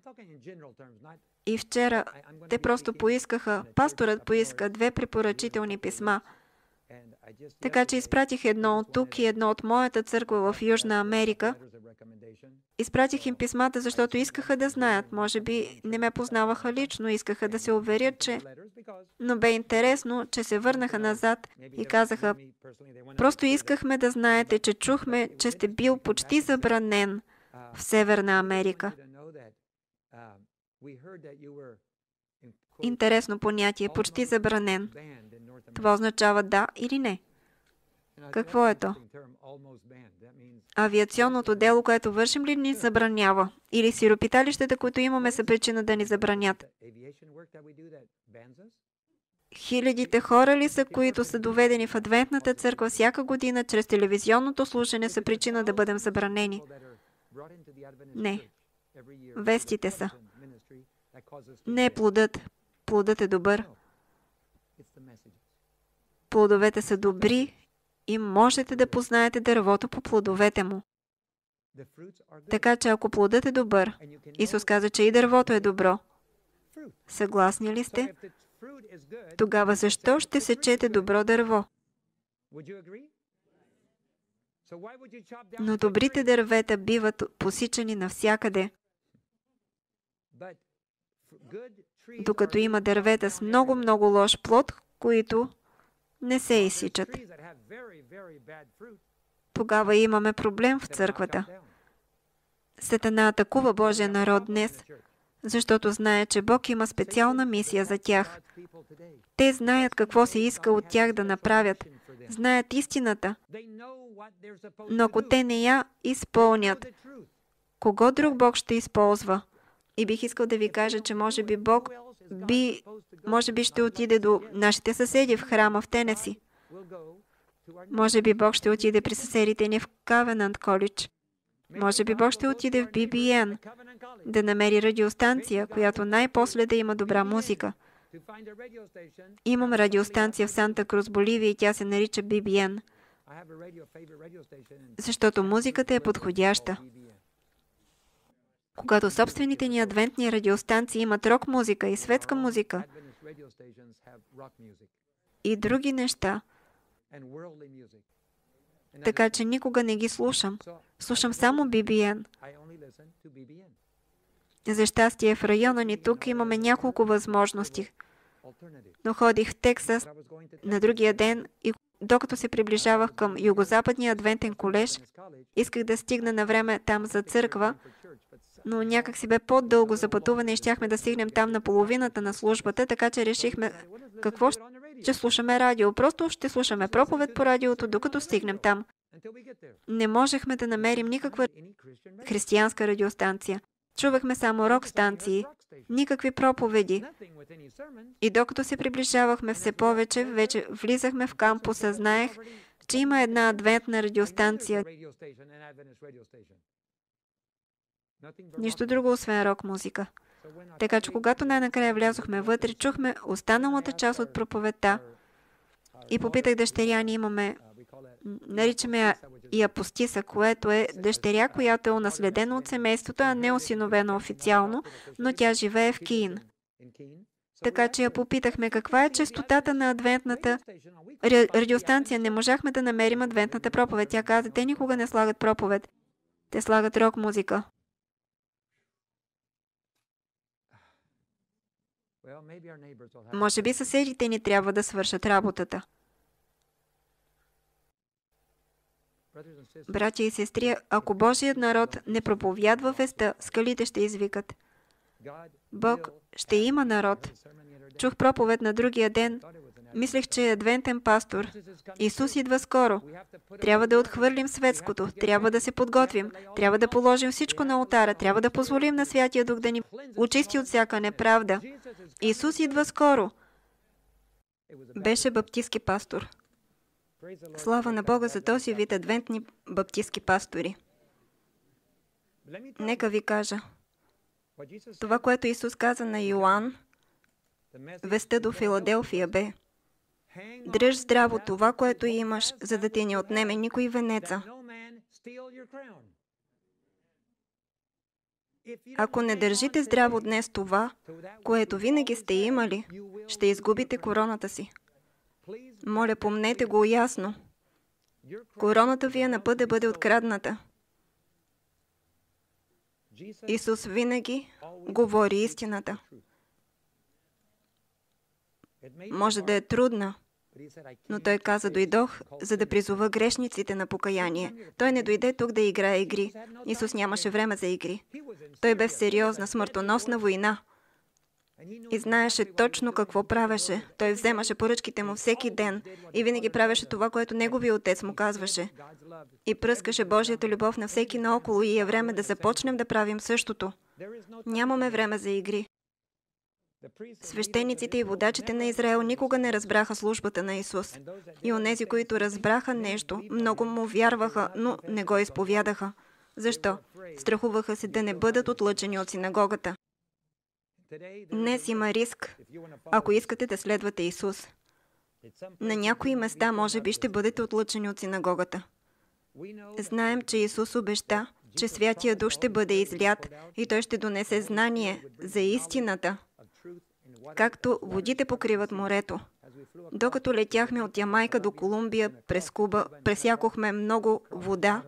A: И вчера те просто поискаха, пасторът поиска две препоръчителни писма. Така че изпратих едно от тук и едно от моята църква в Южна Америка. Изпратих им писмата, защото искаха да знаят. Може би не ме познаваха лично, искаха да се уверят, че... Но бе интересно, че се върнаха назад и казаха, просто искахме да знаете, че чухме, че сте бил почти забранен в Северна Америка. Интересно понятие, почти забранен. Това означава да или не. Какво е то? Авиационното дело, което вършим ли ни забранява? Или сиропиталищата, които имаме, са причина да ни забранят? Хилядите хора ли са, които са доведени в Адвентната църква всяка година чрез телевизионното слушане, са причина да бъдем забранени? Не. Вестите са. Не е плодът. Плодът е добър. Плодовете са добри и можете да познаете дървото по плодовете му. Така че ако плодът е добър, Исус каза, че и дървото е добро. Съгласни ли сте? Тогава защо ще сечете добро дърво? Но добрите дървета биват посичани навсякъде. Докато има дървета с много-много лош плод, които не се изсичат. Тогава имаме проблем в църквата. Сатана атакува Божия народ днес, защото знае, че Бог има специална мисия за тях. Те знаят какво се иска от тях да направят. Знаят истината. Но ако те не я изпълнят, кого друг Бог ще използва? И бих искал да ви кажа, че може би Бог би, може би ще отиде до нашите съседи в храма в Тенеси. Може би Бог ще отиде при съседите ни в Covenant College. Може би Бог ще отиде в Би Би Ен да намери радиостанция, която най-после да има добра музика. Имам радиостанция в Санта Крус, Боливия, и тя се нарича Би Би Ен. Защото музиката е подходяща. Когато собствените ни адвентни радиостанции имат рок музика и светска музика и други неща, така че никога не ги слушам. Слушам само Би Би Ен. За щастие в района ни тук имаме няколко възможности. Но ходих в Тексас на другия ден и докато се приближавах към Югозападния адвентен колеж, исках да стигна на време там за църква, но някак си бе по-дълго за пътуване и щяхме да стигнем там на половината на службата, така че решихме какво ще слушаме радио. Просто ще слушаме проповед по радиото, докато стигнем там. Не можехме да намерим никаква християнска радиостанция. Чувахме само рок станции, никакви проповеди. И докато се приближавахме все повече, вече влизахме в кампуса, знаех, че има една адвентна радиостанция. Нищо друго, освен рок музика. Така че когато най-накрая влязохме вътре, чухме останалата част от проповедта и попитах дъщеря, ние имаме, наричаме я и апостиса, което е дъщеря, която е унаследена от семейството, а не осиновена официално, но тя живее в Киин. Така че я попитахме каква е честотата на адвентната радиостанция. Не можахме да намерим адвентната проповед. Тя каза, те никога не слагат проповед. Те слагат рок музика. Може би съседите ни трябва да свършат работата. Братя и сестри, ако Божият народ не проповядва веста, скалите ще извикат. Бог ще има народ. Чух проповед на другия ден. Мислех, че е адвентен пастор. Исус идва скоро. Трябва да отхвърлим светското. Трябва да се подготвим. Трябва да положим всичко на олтара. Трябва да позволим на Святия Дух да ни очисти от всяка неправда. Исус идва скоро. Беше баптистски пастор. Слава на Бога за този вид адвентни баптистски пастори. Нека ви кажа. Това, което Исус каза на Йоан, веста до Филаделфия бе: дръж здраво това, което имаш, за да ти не отнеме никой венеца. Ако не държите здраво днес това, което винаги сте имали, ще изгубите короната си. Моля, помнете го ясно. Короната ви е на път да бъде открадната. Исус винаги говори истината. Може да е трудна, но Той каза, дойдох, за да призова грешниците на покаяние. Той не дойде тук да играе игри. Исус нямаше време за игри. Той бе в сериозна, смъртоносна война. И знаеше точно какво правеше. Той вземаше поръчките му всеки ден и винаги правеше това, което неговия отец му казваше. И пръскаше Божията любов на всеки наоколо и е време да започнем да правим същото. Нямаме време за игри. Свещениците и водачите на Израел никога не разбраха службата на Исус. И онези, които разбраха нещо, много му вярваха, но не го изповядаха. Защо? Страхуваха се да не бъдат отлъчени от синагогата. Днес има риск, ако искате да следвате Исус. На някои места може би ще бъдете отлъчени от синагогата. Знаем, че Исус обеща, че Святия Дух ще бъде излят и Той ще донесе знание за истината, както водите покриват морето. Докато летяхме от Ямайка до Колумбия през Куба, пресякохме много вода.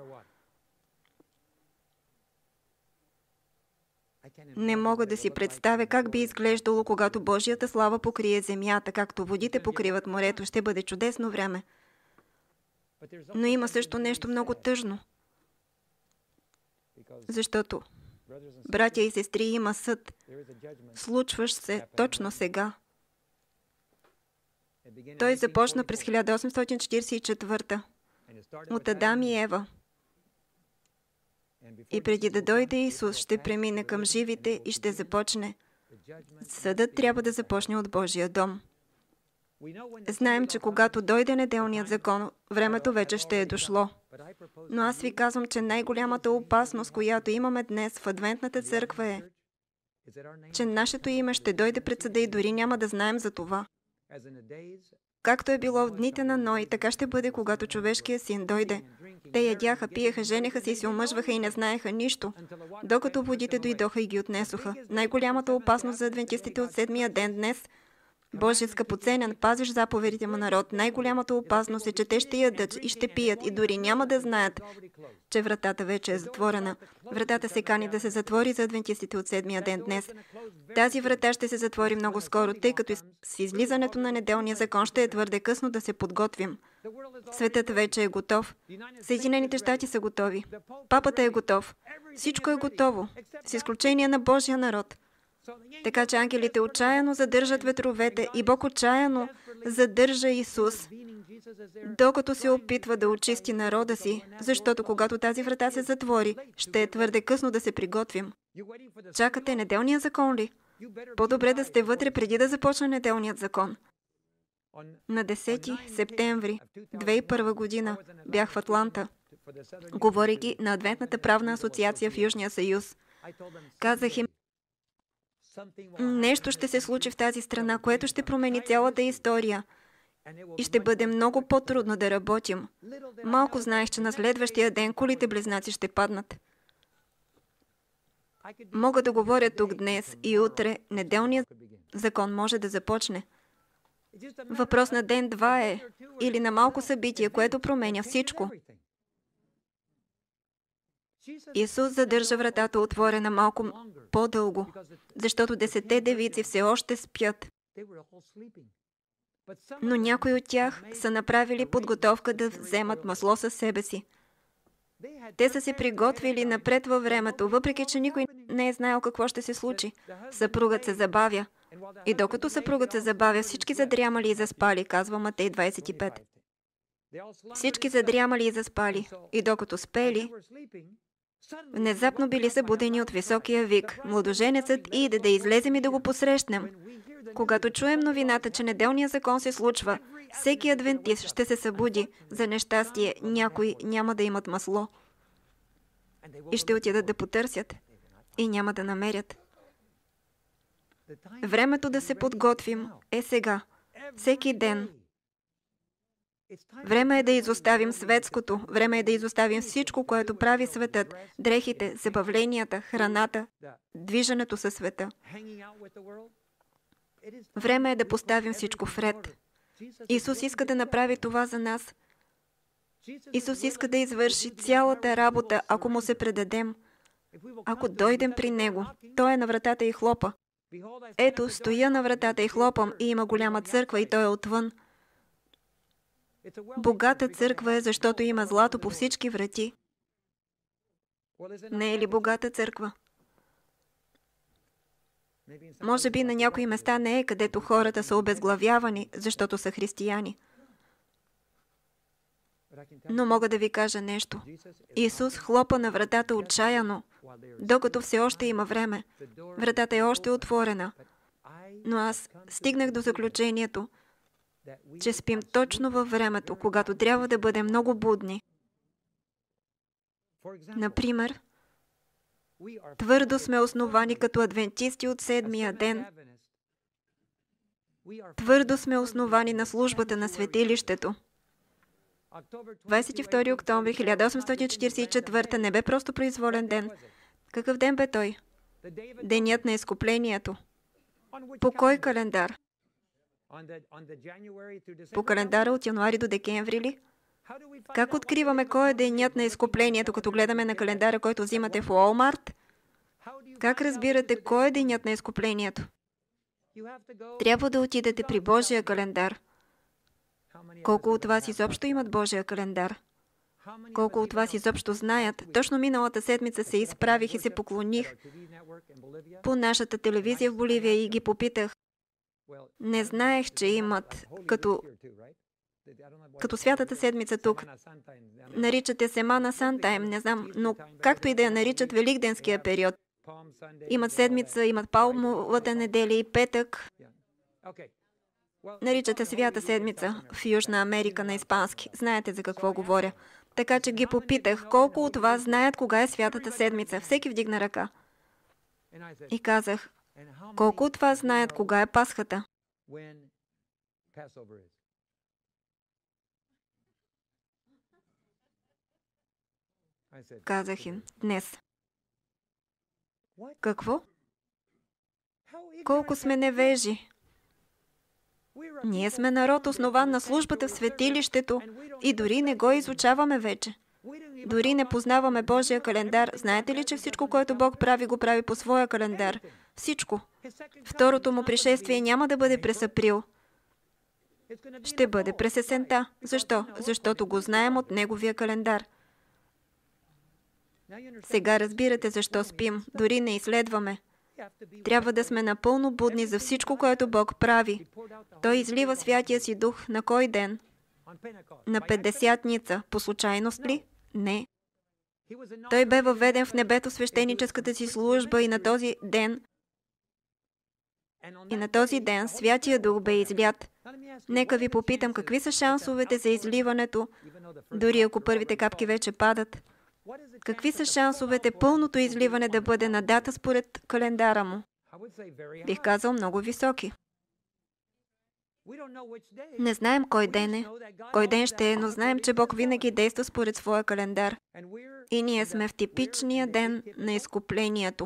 A: Не мога да си представя как би изглеждало, когато Божията слава покрие земята, както водите покриват морето. Ще бъде чудесно време. Но има също нещо много тъжно. Защото, братя и сестри, има съд, случващ се точно сега. Той започна през хиляда осемстотин четиридесет и четвърта от Адам и Ева. И преди да дойде Исус, ще премине към живите и ще започне. Съдът трябва да започне от Божия дом. Знаем, че когато дойде неделният закон, времето вече ще е дошло. Но аз ви казвам, че най-голямата опасност, която имаме днес в Адвентната църква е, че нашето име ще дойде пред съда и дори няма да знаем за това. Както е било в дните на Ной, така ще бъде, когато човешкият син дойде. Те ядяха, пиеха, женеха се и се омъжваха и не знаеха нищо, докато водите дойдоха и ги отнесоха. Най-голямата опасност за адвентистите от седмия ден днес, Божия скъпоценен, пазиш заповедите му народ, най-голямата опасност е, че те ще ядат и ще пият и дори няма да знаят, че вратата вече е затворена. Вратата се кани да се затвори за адвентистите от седмия ден днес. Тази врата ще се затвори много скоро, тъй като с излизането на неделния закон ще е твърде късно да се подготвим. Светът вече е готов. Съединените щати са готови. Папата е готов. Всичко е готово, с изключение на Божия народ. Така че ангелите отчаяно задържат ветровете и Бог отчаяно задържа Исус, докато се опитва да очисти народа си, защото когато тази врата се затвори, ще е твърде късно да се приготвим. Чакате неделния закон ли? По-добре да сте вътре преди да започне неделният закон. На десети септември две хиляди и първа година бях в Атланта, говорейки на Адвентната правна асоциация в Южния съюз. Казах им, нещо ще се случи в тази страна, което ще промени цялата история и ще бъде много по-трудно да работим. Малко знаех, че на следващия ден кулите близнаци ще паднат. Мога да говоря тук днес и утре неделният закон може да започне. Въпрос на ден-два е, или на малко събитие, което променя всичко. Исус задържа вратата отворена малко по-дълго, защото десетте девици все още спят. Но някои от тях са направили подготовка да вземат масло със себе си. Те са се приготвили напред във времето, въпреки че никой не е знаел какво ще се случи. Съпругът се забавя. И докато съпругът се забавя, всички задрямали и заспали, казва Матей двадесет и пет. Всички задрямали и заспали. И докато спели, внезапно били събудени от високия вик. Младоженецът иде да излезем и да го посрещнем. Когато чуем новината, че неделният закон се случва, всеки адвентист ще се събуди. За нещастие, някои няма да имат масло. И ще отидат да потърсят. И няма да намерят. Времето да се подготвим е сега. Всеки ден. Време е да изоставим светското. Време е да изоставим всичко, което прави светът. Дрехите, забавленията, храната, движенето със света. Време е да поставим всичко в ред. Исус иска да направи това за нас. Исус иска да извърши цялата работа, ако му се предадем. Ако дойдем при Него, Той е на вратата и хлопа. Ето, стоя на вратата и хлопам и има голяма църква и Той е отвън. Богата църква е, защото има злато по всички врати. Не е ли богата църква? Може би на някои места не е, където хората са обезглавявани, защото са християни. Но мога да ви кажа нещо. Исус хлопа на вратата отчаяно, докато все още има време. Вратата е още отворена. Но аз стигнах до заключението, че спим точно във времето, когато трябва да бъдем много будни. Например, твърдо сме основани като адвентисти от седмия ден. Твърдо сме основани на службата на светилището. двадесет и втори октомври хиляда осемстотин четиридесет и четвърта не бе просто произволен ден. Какъв ден бе той? Денят на изкуплението. По кой календар? По календара от януари до декември ли? Как откриваме кой е денят на изкуплението, като гледаме на календара, който взимате в Уолмарт? Как разбирате кой е денят на изкуплението? Трябва да отидете при Божия календар. Колко от вас изобщо имат Божия календар? Колко от вас изобщо знаят? Точно миналата седмица се изправих и се поклоних по нашата телевизия в Боливия и ги попитах. Не знаех, че имат като, като святата седмица тук. Наричате Семана Сантайм, не знам, но както и да я наричат Великденския период. Имат седмица, имат Палмовата неделя и петък. Наричате Свята седмица в Южна Америка на испански. Знаете за какво говоря. Така че ги попитах, колко от вас знаят кога е Святата седмица. Всеки вдигна ръка. И казах, колко от вас знаят кога е Пасхата? Казах им, днес. Какво? Колко сме невежи. Ние сме народ, основан на службата в светилището и дори не го изучаваме вече. Дори не познаваме Божия календар. Знаете ли, че всичко, което Бог прави, го прави по своя календар? Всичко. Второто му пришествие няма да бъде през април. Ще бъде през есента. Защо? Защото го знаем от Неговия календар. Сега разбирате защо спим. Дори не изследваме. Трябва да сме напълно будни за всичко, което Бог прави. Той излива Святия си Дух на кой ден? На Петдесятница. По случайност ли? Не. Той бе въведен в небето свещеническата си служба и на този ден и на този ден Святия Дух бе излят. Нека ви попитам, какви са шансовете за изливането, дори ако първите капки вече падат? Какви са шансовете пълното изливане да бъде на дата според календара му? Бих казал много високи. Не знаем кой ден е, кой ден ще е, но знаем, че Бог винаги действа според своя календар. И ние сме в типичния ден на изкуплението.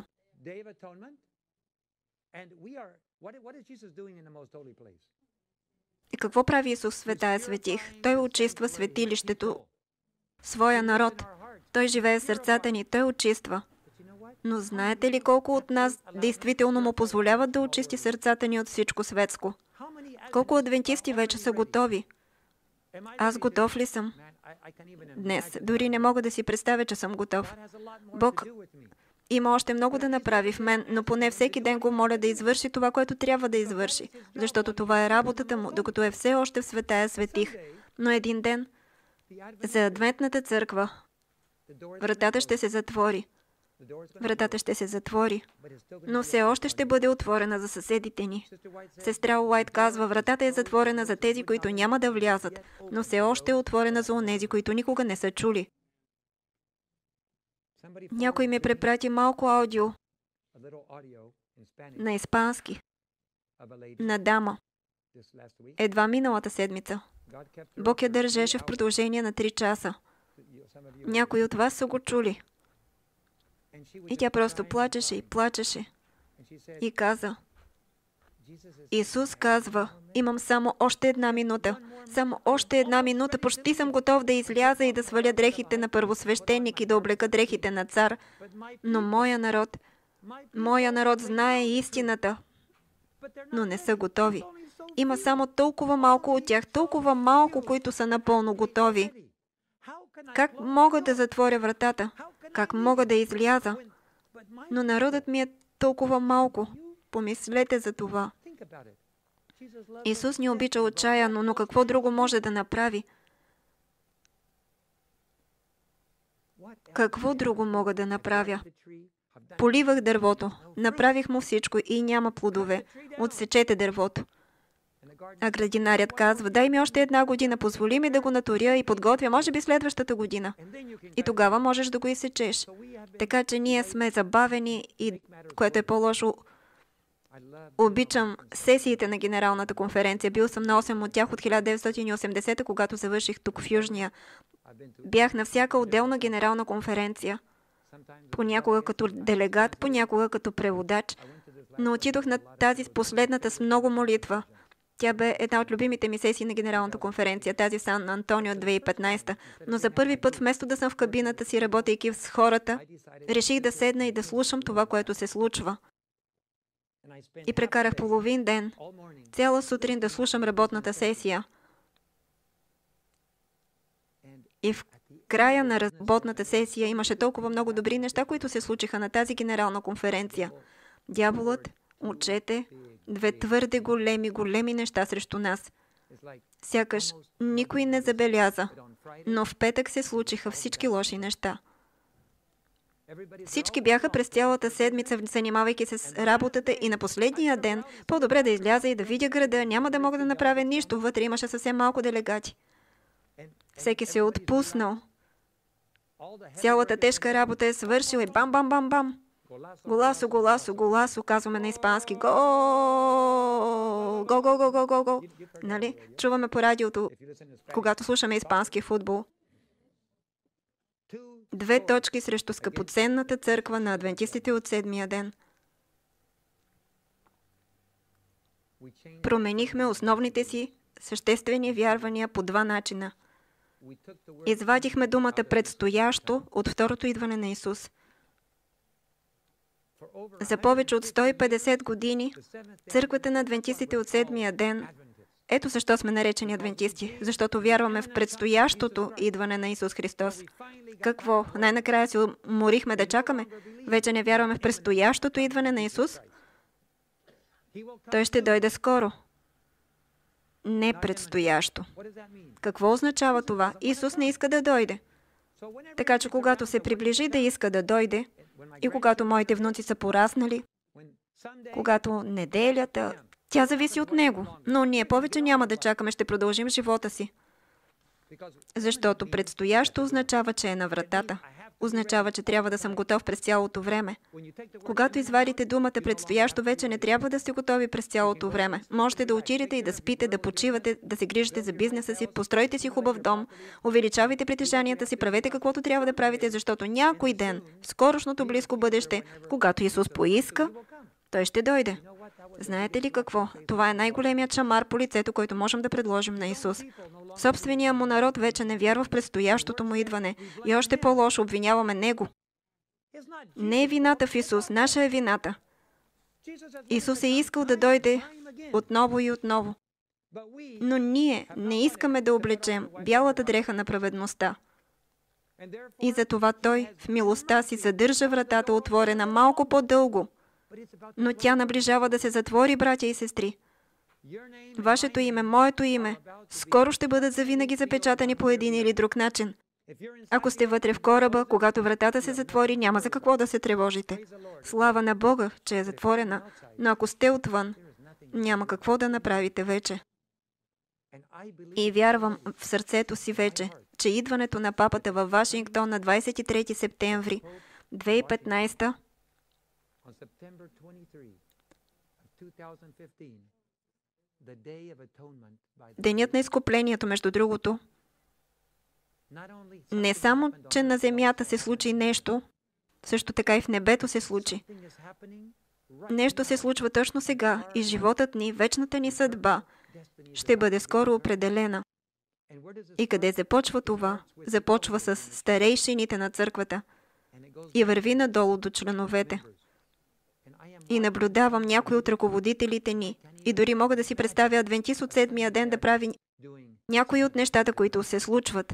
A: И какво прави Исус в Светая светих? Той очиства светилището, своя народ. Той живее в сърцата ни, Той очиства. Но знаете ли колко от нас действително му позволяват да очисти сърцата ни от всичко светско? Колко адвентисти вече са готови? Аз готов ли съм? Днес дори не мога да си представя, че съм готов. Бог има още много да направи в мен, но поне всеки ден го моля да извърши това, което трябва да извърши, защото това е работата му, докато е все още в Светая светих. Но един ден за Адвентната църква вратата ще се затвори. Вратата ще се затвори, но все още ще бъде отворена за съседите ни. Сестра Уайт казва, вратата е затворена за тези, които няма да влязат, но все още е отворена за онези, които никога не са чули. Някой ми препрати малко аудио на испански, на дама, едва миналата седмица. Бог я държеше в продължение на три часа. Някои от вас са го чули. И тя просто плачеше и плачеше. И каза, Исус казва, имам само още една минута. Само още една минута. Почти съм готов да изляза и да сваля дрехите на първосвещеник и да облека дрехите на цар. Но моя народ, моя народ знае истината, но не са готови. Има само толкова малко от тях, толкова малко, които са напълно готови. Как мога да затворя вратата? Как мога да изляза? Но народът ми е толкова малко. Помислете за това. Исус ни обича отчаяно, но какво друго може да направи? Какво друго мога да направя? Поливах дървото, направих му всичко и няма плодове. Отсечете дървото. А градинарят казва, дай ми още една година, позволи ми да го наторя и подготвя, може би следващата година. И тогава можеш да го изсечеш. Така че ние сме забавени и, което е по-лошо, обичам сесиите на Генералната конференция. Бил съм на осем от тях от хиляда деветстотин и осемдесета, когато завърших тук в Южния. Бях на всяка отделна генерална конференция. Понякога като делегат, понякога като преводач. Но отидох на тази с последната с много молитва. Тя бе една от любимите ми сесии на Генералната конференция, тази в Сан Антонио от две хиляди и петнадесета. Но за първи път, вместо да съм в кабината си, работейки с хората, реших да седна и да слушам това, което се случва. И прекарах половин ден, цяла сутрин да слушам работната сесия. И в края на работната сесия имаше толкова много добри неща, които се случиха на тази генерална конференция. Дяволът, отчете две твърде големи, големи неща срещу нас. Сякаш никой не забеляза, но в петък се случиха всички лоши неща. Всички бяха през цялата седмица, занимавайки се с работата и на последния ден, по-добре да изляза и да видя града, няма да мога да направя нищо, вътре имаше съвсем малко делегати. Всеки се е отпуснал. Цялата тежка работа е свършила и бам-бам-бам-бам. Голасо, голасо, голасо, казваме на испански. Го! Го, го, го, го, го, го. Нали? Чуваме по радиото, когато слушаме испански футбол. Две точки срещу скъпоценната църква на адвентистите от седмия ден. Променихме основните си съществени вярвания по два начина. Извадихме думата предстоящо от второто идване на Исус. За повече от сто и петдесет години църквата на адвентистите от седмия ден, ето защо сме наречени адвентисти, защото вярваме в предстоящото идване на Исус Христос. Какво? Най-накрая се уморихме да чакаме? Вече не вярваме в предстоящото идване на Исус? Той ще дойде скоро. Не предстоящо. Какво означава това? Исус не иска да дойде. Така че когато се приближи да иска да дойде, и когато моите внуци са пораснали, когато неделята, тя зависи от Него. Но ние повече няма да чакаме, ще продължим живота си. Защото предстоящо означава, че е на вратата. Означава, че трябва да съм готов през цялото време. Когато извадите думата предстоящо, вече не трябва да сте готови през цялото време. Можете да отидете и да спите, да почивате, да се грижите за бизнеса си, постройте си хубав дом, увеличавайте притежанията си, правете каквото трябва да правите, защото някой ден, в скорошното близко бъдеще, когато Исус поиска, Той ще дойде. Знаете ли какво? Това е най-големият шамар по лицето, който можем да предложим на Исус. Собственият му народ вече не вярва в предстоящото му идване и още по-лошо обвиняваме Него. Не е вината в Исус, наша е вината. Исус е искал да дойде отново и отново. Но ние не искаме да облечем бялата дреха на праведността. И затова Той в милостта си задържа вратата отворена малко по-дълго, но тя наближава да се затвори, братя и сестри. Вашето име, моето име, скоро ще бъдат завинаги запечатани по един или друг начин. Ако сте вътре в кораба, когато вратата се затвори, няма за какво да се тревожите. Слава на Бога, че е затворена, но ако сте отвън, няма какво да направите вече. И вярвам в сърцето си вече, че идването на папата във Вашингтон на двадесет и трети септември две хиляди и петнадесета Денят на изкуплението, между другото, не само, че на земята се случи нещо, също така и в небето се случи. Нещо се случва точно сега и животът ни, вечната ни съдба ще бъде скоро определена. И къде започва това? Започва с старейшините на църквата и върви надолу до членовете. И наблюдавам някои от ръководителите ни и дори мога да си представя адвентист от седмия ден да прави някои от нещата, които се случват.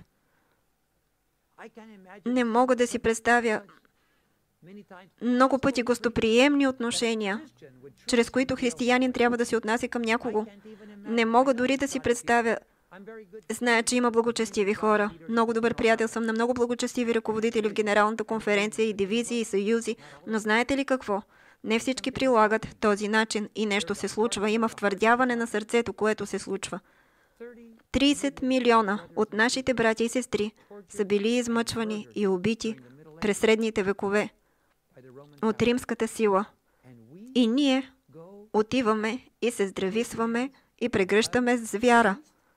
A: Не мога да си представя много пъти гостоприемни отношения, чрез които християнин трябва да се отнася към някого. Не мога дори да си представя. Зная, че има благочестиви хора. Много добър приятел съм на много благочестиви ръководители в Генералната конференция и дивизии и съюзи. Но знаете ли какво? Не всички прилагат този начин и нещо се случва. Има втвърдяване на сърцето, което се случва. трийсет милиона от нашите братя и сестри са били измъчвани и убити през средните векове от римската сила. И ние отиваме и се здрависваме и прегръщаме с вяра.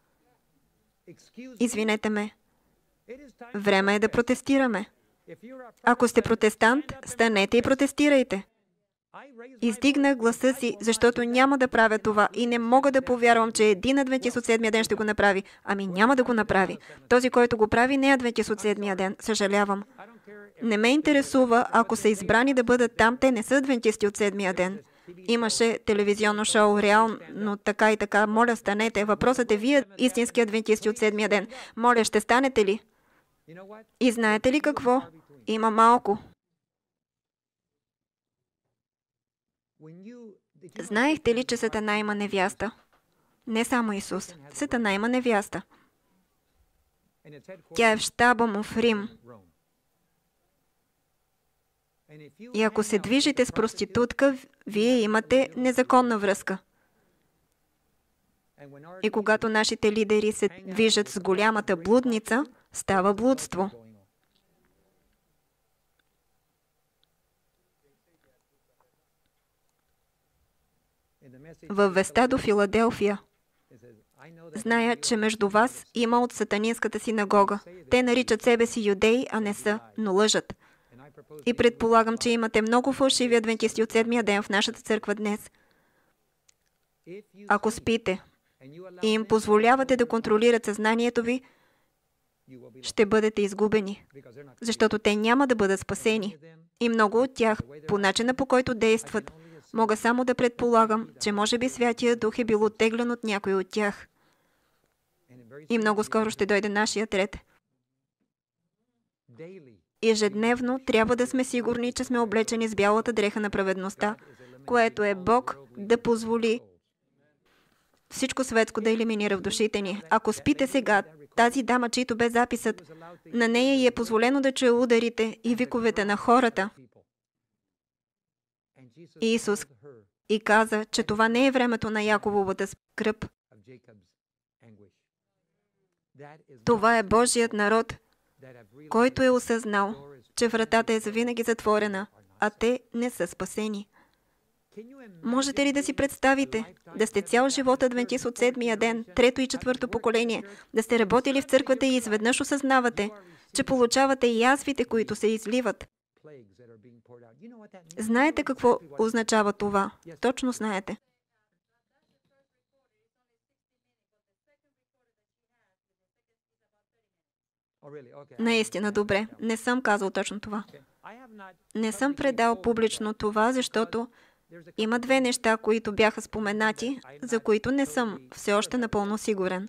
A: Извинете ме. Време е да протестираме. Ако сте протестант, станете и протестирайте. Издигнах гласа си, защото няма да правя това и не мога да повярвам, че един адвентист от седмия ден ще го направи. Ами няма да го направи. Този, който го прави, не е адвентист от седмия ден. Съжалявам. Не ме интересува, ако са избрани да бъдат там, те не са адвентисти от седмия ден. Имаше телевизионно шоу, реално така и така. Моля, станете. Въпросът е вие, истински адвентисти от седмия ден. Моля, ще станете ли? И знаете ли какво? Има малко. Знаехте ли, че Сатана има невяста? Не само Исус. Сатана има невяста. Тя е в щаба му в Рим. И ако се движите с проститутка, вие имате незаконна връзка. И когато нашите лидери се движат с голямата блудница, става блудство. Във веста до Филаделфия. Зная, че между вас има от сатанинската синагога. Те наричат себе си юдеи, а не са, но лъжат. И предполагам, че имате много фалшиви адвентисти от седмия ден в нашата църква днес. Ако спите и им позволявате да контролират съзнанието ви, ще бъдете изгубени, защото те няма да бъдат спасени. И много от тях, по начина по който действат, мога само да предполагам, че може би Святия Дух е бил оттеглен от някой от тях. И много скоро ще дойде нашият ред. Ежедневно трябва да сме сигурни, че сме облечени с бялата дреха на праведността, което е Бог да позволи всичко светско да елиминира в душите ни. Ако спите сега, тази дама, чийто бе записът, на нея й е позволено да чуе ударите и виковете на хората. И Исус и каза, че това не е времето на Якововата скръб. Това е Божият народ, който е осъзнал, че вратата е завинаги затворена, а те не са спасени. Можете ли да си представите, да сте цял живот адвентист от седмия ден, трето и четвърто поколение, да сте работили в църквата и изведнъж осъзнавате, че получавате язвите, които се изливат? Знаете какво означава това? Точно знаете. Наистина добре. Не съм казал точно това. Не съм предал публично това, защото има две неща, които бяха споменати, за които не съм все още напълно сигурен.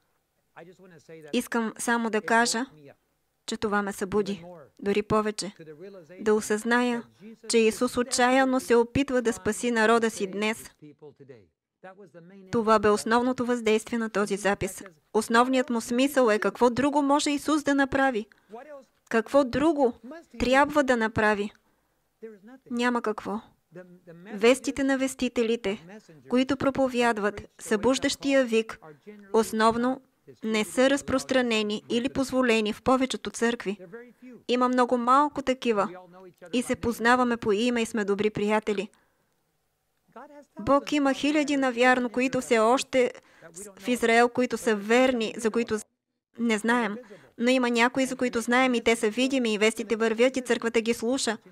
A: Искам само да кажа, че това ме събуди. Дори повече. Да осъзная, че Исус отчаяно се опитва да спаси народа си днес. Това бе основното въздействие на този запис. Основният му смисъл е какво друго може Исус да направи. Какво друго трябва да направи. Няма какво. Вестите на вестителите, които проповядват събуждащия вик, основно не са разпространени или позволени в повечето църкви. Има много малко такива и се познаваме по име и сме добри приятели. Бог има хиляди навярно, които все още в Израел, които са верни, за които не знаем. Но има някои, за които знаем и те са видими и вестите вървят и църквата ги слуша.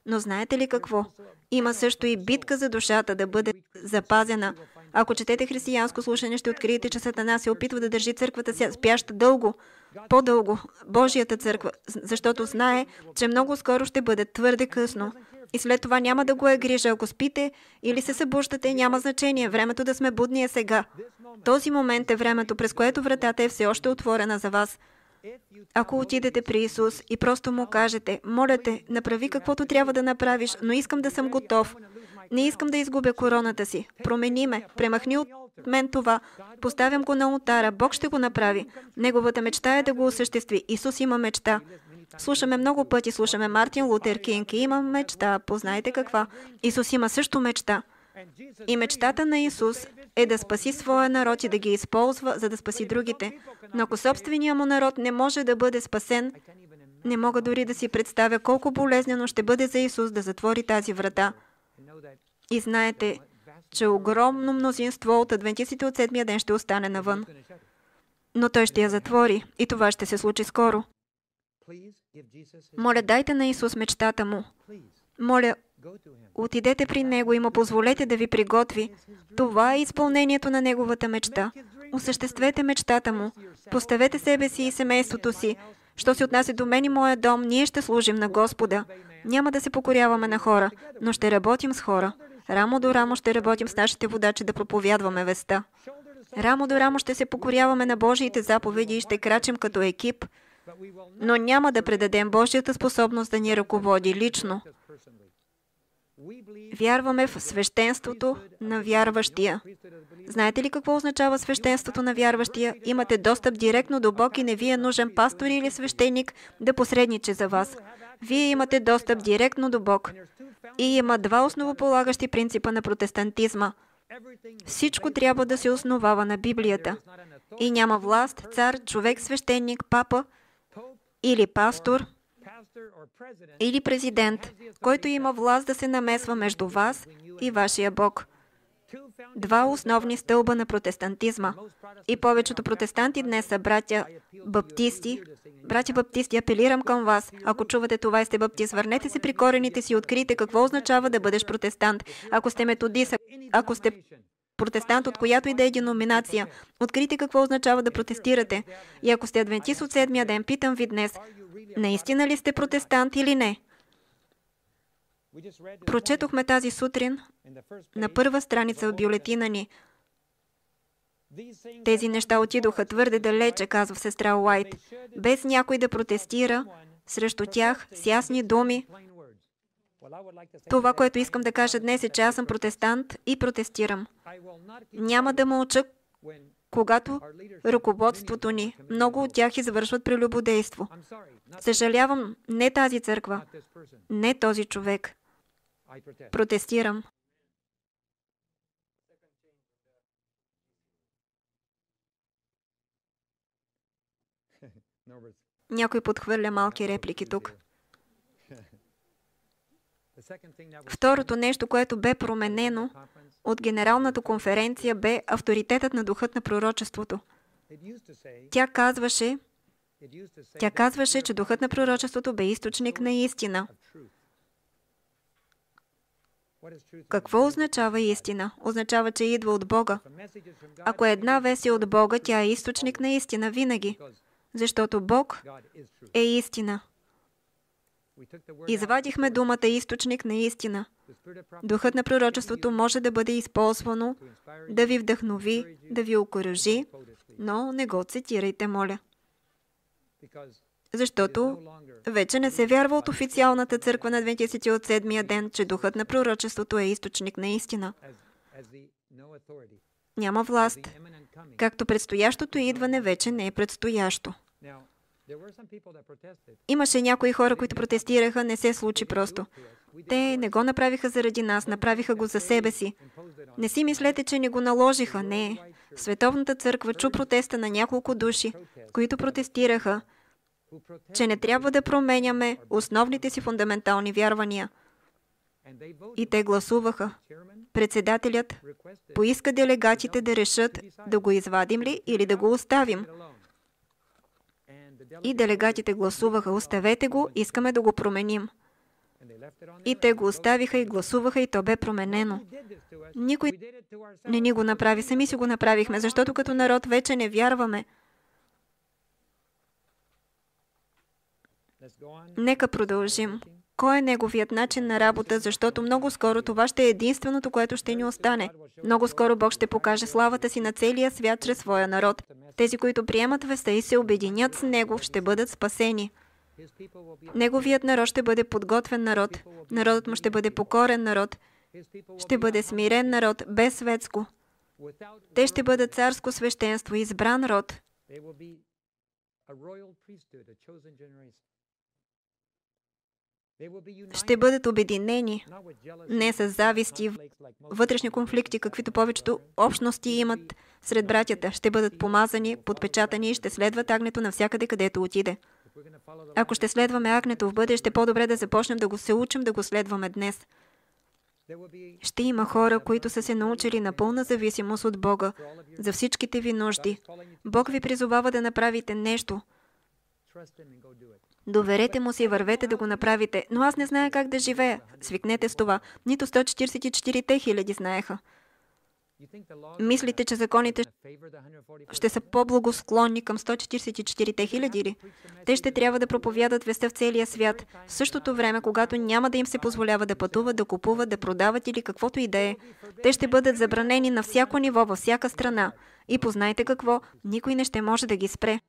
A: Но знаете ли какво? Има също и битка за душата да бъде запазена. Ако четете християнско слушане, ще откриете, че Сатана се опитва да държи църквата си спяща дълго, по-дълго, Божията църква, защото знае, че много скоро ще бъде твърде късно. И след това няма да го е грижа. Ако спите или се събуждате, няма значение. Времето да сме будни е сега. Този момент е времето, през което вратата е все още отворена за вас. Ако отидете при Исус и просто му кажете: моля те, направи каквото трябва да направиш, но искам да съм готов. Не искам да изгубя короната си. Промени ме, премахни от мен това. Поставям го на олтара. Бог ще го направи. Неговата мечта е да го осъществи. Исус има мечта. Слушаме много пъти, слушаме Мартин Лутер Кинг и има мечта. Познайте каква. Исус има също мечта. И мечтата на Исус е да спаси своя народ и да ги използва, за да спаси другите. Но ако собствения му народ не може да бъде спасен, не мога дори да си представя колко болезнено ще бъде за Исус да затвори тази врата. И знаете, че огромно мнозинство от адвентистите от седмия ден ще остане навън. Но той ще я затвори и това ще се случи скоро. Моля, дайте на Исус мечтата му. Моля, отидете при Него и му позволете да ви приготви. Това е изпълнението на Неговата мечта. Осъществете мечтата му. Поставете себе си и семейството си. Що се отнася до мен и моя дом, ние ще служим на Господа. Няма да се покоряваме на хора, но ще работим с хора. Рамо до рамо ще работим с нашите водачи да проповядваме веста. Рамо до рамо ще се покоряваме на Божиите заповеди и ще крачим като екип, но няма да предадем Божията способност да ни ръководи лично. Вярваме в свещенството на вярващия. Знаете ли какво означава свещенството на вярващия? Имате достъп директно до Бог и не ви е нужен пастор или свещеник да посредничи за вас. Вие имате достъп директно до Бог. И има два основополагащи принципа на протестантизма. Всичко трябва да се основава на Библията. И няма власт, цар, човек, свещеник, папа или пастор, или президент, който има власт да се намесва между вас и вашия Бог. Два основни стълба на протестантизма. И повечето протестанти днес са братя баптисти. Братя баптисти, апелирам към вас. Ако чувате това и сте баптист, върнете се при корените си и открийте какво означава да бъдеш протестант. Ако сте методист, ако сте протестант от която и да е деноминация, открийте какво означава да протестирате. И ако сте адвентист от седмия ден, питам ви днес: наистина ли сте протестант или не? Прочетохме тази сутрин на първа страница в бюлетина ни. Тези неща отидоха твърде далече, казва сестра Уайт, без някой да протестира срещу тях с ясни думи. Това, което искам да кажа днес е, че аз съм протестант и протестирам. Няма да мълча, когато ръководството ни, много от тях извършват прелюбодейство. Съжалявам, не тази църква, не този човек. Протестирам. Някой подхвърля малки реплики тук. Второто нещо, което бе променено от Генералната конференция, бе авторитетът на духът на пророчеството. Тя казваше, тя казваше, че духът на пророчеството бе източник на истина. Какво означава истина? Означава, че идва от Бога. Ако една вест е от Бога, тя е източник на истина винаги. Защото Бог е истина. Извадихме думата източник на истина. Духът на пророчеството може да бъде използвано да ви вдъхнови, да ви окуражи, но не го цитирайте, моля. Защото вече не се вярва от официалната църква на адвентистите от седмия ден, че духът на пророчеството е източник на истина. Няма власт. Както предстоящото идване вече не е предстоящо. Имаше някои хора, които протестираха, не се случи просто. Те не го направиха заради нас, направиха го за себе си. Не си мислете, че ни го наложиха, не. Световната църква чу протеста на няколко души, които протестираха, че не трябва да променяме основните си фундаментални вярвания. И те гласуваха. Председателят поиска делегатите да решат да го извадим ли или да го оставим. И делегатите гласуваха: оставете го, искаме да го променим. И те го оставиха и гласуваха и то бе променено. Никой не ни го направи, сами си го направихме, защото като народ вече не вярваме. Нека продължим. Кой е неговият начин на работа, защото много скоро това ще е единственото, което ще ни остане. Много скоро Бог ще покаже славата си на целия свят чрез своя народ. Тези, които приемат веста и се обединят с Него, ще бъдат спасени. Неговият народ ще бъде подготвен народ. Народът му ще бъде покорен народ. Ще бъде смирен народ, без светско. Те ще бъдат царско свещенство, избран род. Ще бъдат обединени, не с зависти, вътрешни конфликти, каквито повечето общности имат сред братята. Ще бъдат помазани, подпечатани и ще следват агнето навсякъде, където отиде. Ако ще следваме агнето в бъдеще, по-добре да започнем да го се учим, да го следваме днес. Ще има хора, които са се научили на пълна зависимост от Бога за всичките ви нужди. Бог ви призовава да направите нещо. Доверете му си и вървете да го направите. Но аз не зная как да живея. Свикнете с това. Нито сто четиридесет и четири хиляди знаеха. Мислите, че законите ще са по-благосклонни към сто четиридесет и четири хиляди ли? Те ще трябва да проповядат веста в целия свят. В същото време, когато няма да им се позволява да пътуват, да купуват, да продават или каквото и да е. Те ще бъдат забранени на всяко ниво, във всяка страна. И познайте какво, никой не ще може да ги спре.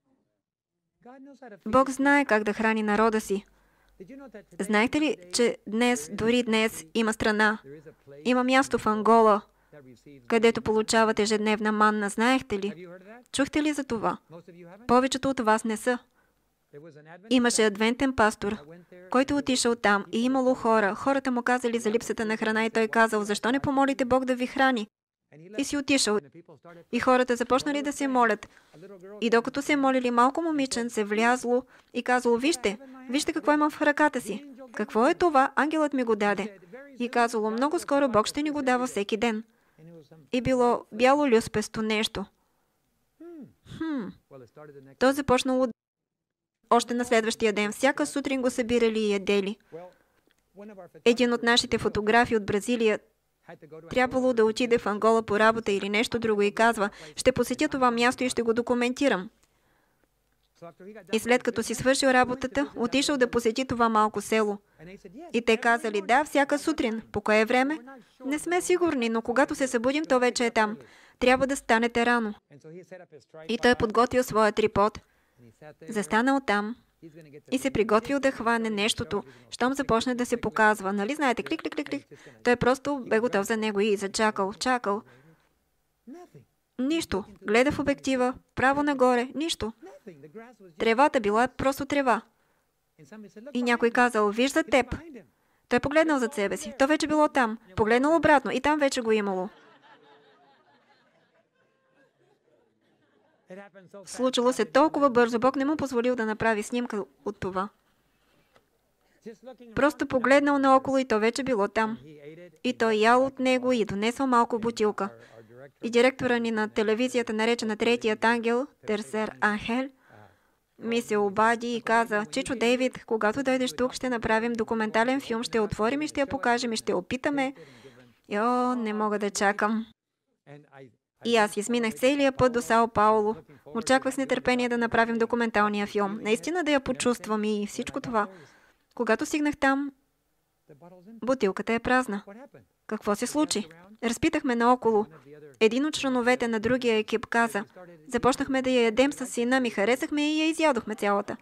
A: Бог знае как да храни народа си. Знаете ли, че днес, дори днес, има страна, има място в Ангола, където получават ежедневна манна. Знаехте ли? Чухте ли за това? Повечето от вас не са. Имаше адвентен пастор, който отишъл там и имало хора. Хората му казали за липсата на храна и той казал, защо не помолите Бог да ви храни? И си отишъл. И хората започнали да се молят. И докато се молили, малко момиченце влязло и казало, вижте, вижте какво имам в ръката си. Какво е това? Ангелът ми го даде. И казало, много скоро Бог ще ни го дава всеки ден. И било бяло люспесто нещо. Хм. То започнало още на следващия ден. Всяка сутрин го събирали и ядели. Един от нашите фотографи от Бразилия трябвало да отиде в Ангола по работа или нещо друго и казва, ще посетя това място и ще го документирам. И след като си свършил работата, отишъл да посети това малко село. И те казали, да, всяка сутрин. По кое време? Не сме сигурни, но когато се събудим, то вече е там. Трябва да станете рано. И той подготвил своя трипод, застанал там и се приготвил да хване нещото, щом започне да се показва. Нали знаете, клик, клик, клик, клик. Той просто бе готов за него и зачакал, чакал. Нищо. Гледа в обектива, право нагоре, нищо. Тревата била просто трева. И някой казал, вижда теб. Той погледнал зад себе си. То вече било там. Погледнал обратно и там вече го имало. Случило се толкова бързо, Бог не му позволил да направи снимка от това. Просто погледнал наоколо и то вече било там. И той ял от него и донесъл малко бутилка. И директора ни на телевизията, наречена Третият ангел, Терсер Анхел, ми се обади и каза, Чичо Дейвид, когато дойдеш тук, ще направим документален филм, ще отворим и ще я покажем и ще опитаме. Йо, не мога да чакам. И аз изминах целия път до Сао Пауло. Очаквах с нетърпение да направим документалния филм. Наистина да я почувствам и всичко това. Когато стигнах там, бутилката е празна. Какво се случи? Разпитахме наоколо. Един от членовете на другия екип каза, започнахме да я ядем с сина ми, харесахме и я изядохме цялата.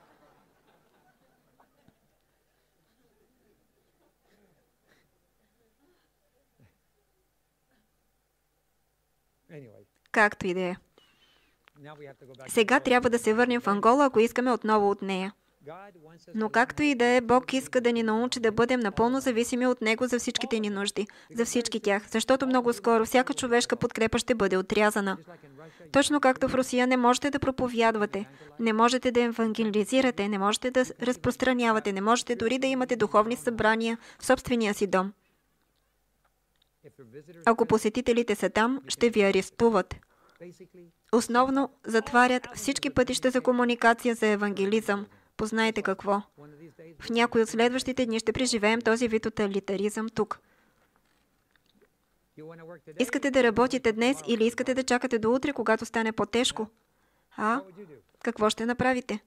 A: Както и да е. Сега трябва да се върнем в Ангола, ако искаме отново от нея. Но както и да е, Бог иска да ни научи да бъдем напълно зависими от Него за всичките ни нужди, за всички тях, защото много скоро всяка човешка подкрепа ще бъде отрязана. Точно както в Русия не можете да проповядвате, не можете да евангелизирате, не можете да разпространявате, не можете дори да имате духовни събрания в собствения си дом. Ако посетителите са там, ще ви арестуват. Основно затварят всички пътища за комуникация за евангелизъм. Познайте какво. В някои от следващите дни ще преживеем този вид тоталитаризъм тук. Искате да работите днес или искате да чакате до утре, когато стане по-тежко? А? Какво ще направите?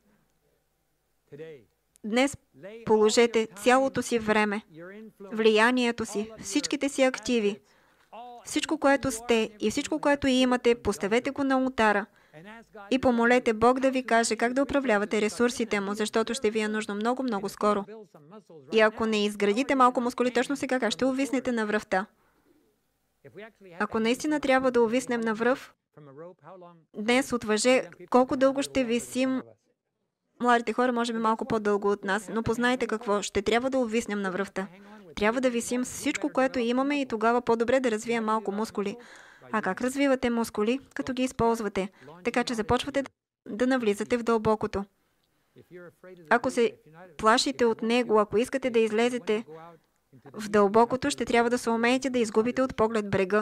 A: Днес положете цялото си време, влиянието си, всичките си активи, всичко, което сте и всичко, което имате, поставете го на ултара и помолете Бог да ви каже как да управлявате ресурсите му, защото ще ви е нужно много, много скоро. И ако не изградите малко мускули точно сега, как ще увиснете на връвта? Ако наистина трябва да увиснем на връв, днес от въже, колко дълго ще висим, младите хора може би малко по-дълго от нас, но познайте какво, ще трябва да увиснем на връвта. Трябва да висим с всичко, което имаме и тогава по-добре да развием малко мускули. А как развивате мускули? Като ги използвате. Така че започвате да навлизате в дълбокото. Ако се плашите от него, ако искате да излезете в дълбокото, ще трябва да се умеете да изгубите от поглед брега.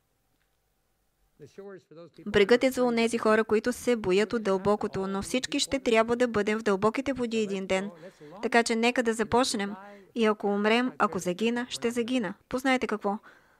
A: Брегът е за онези хора, които се боят от дълбокото, но всички ще трябва да бъдем в дълбоките води един ден. Така че нека да започнем. И ако умрем, ако загина, ще загина. Познайте какво.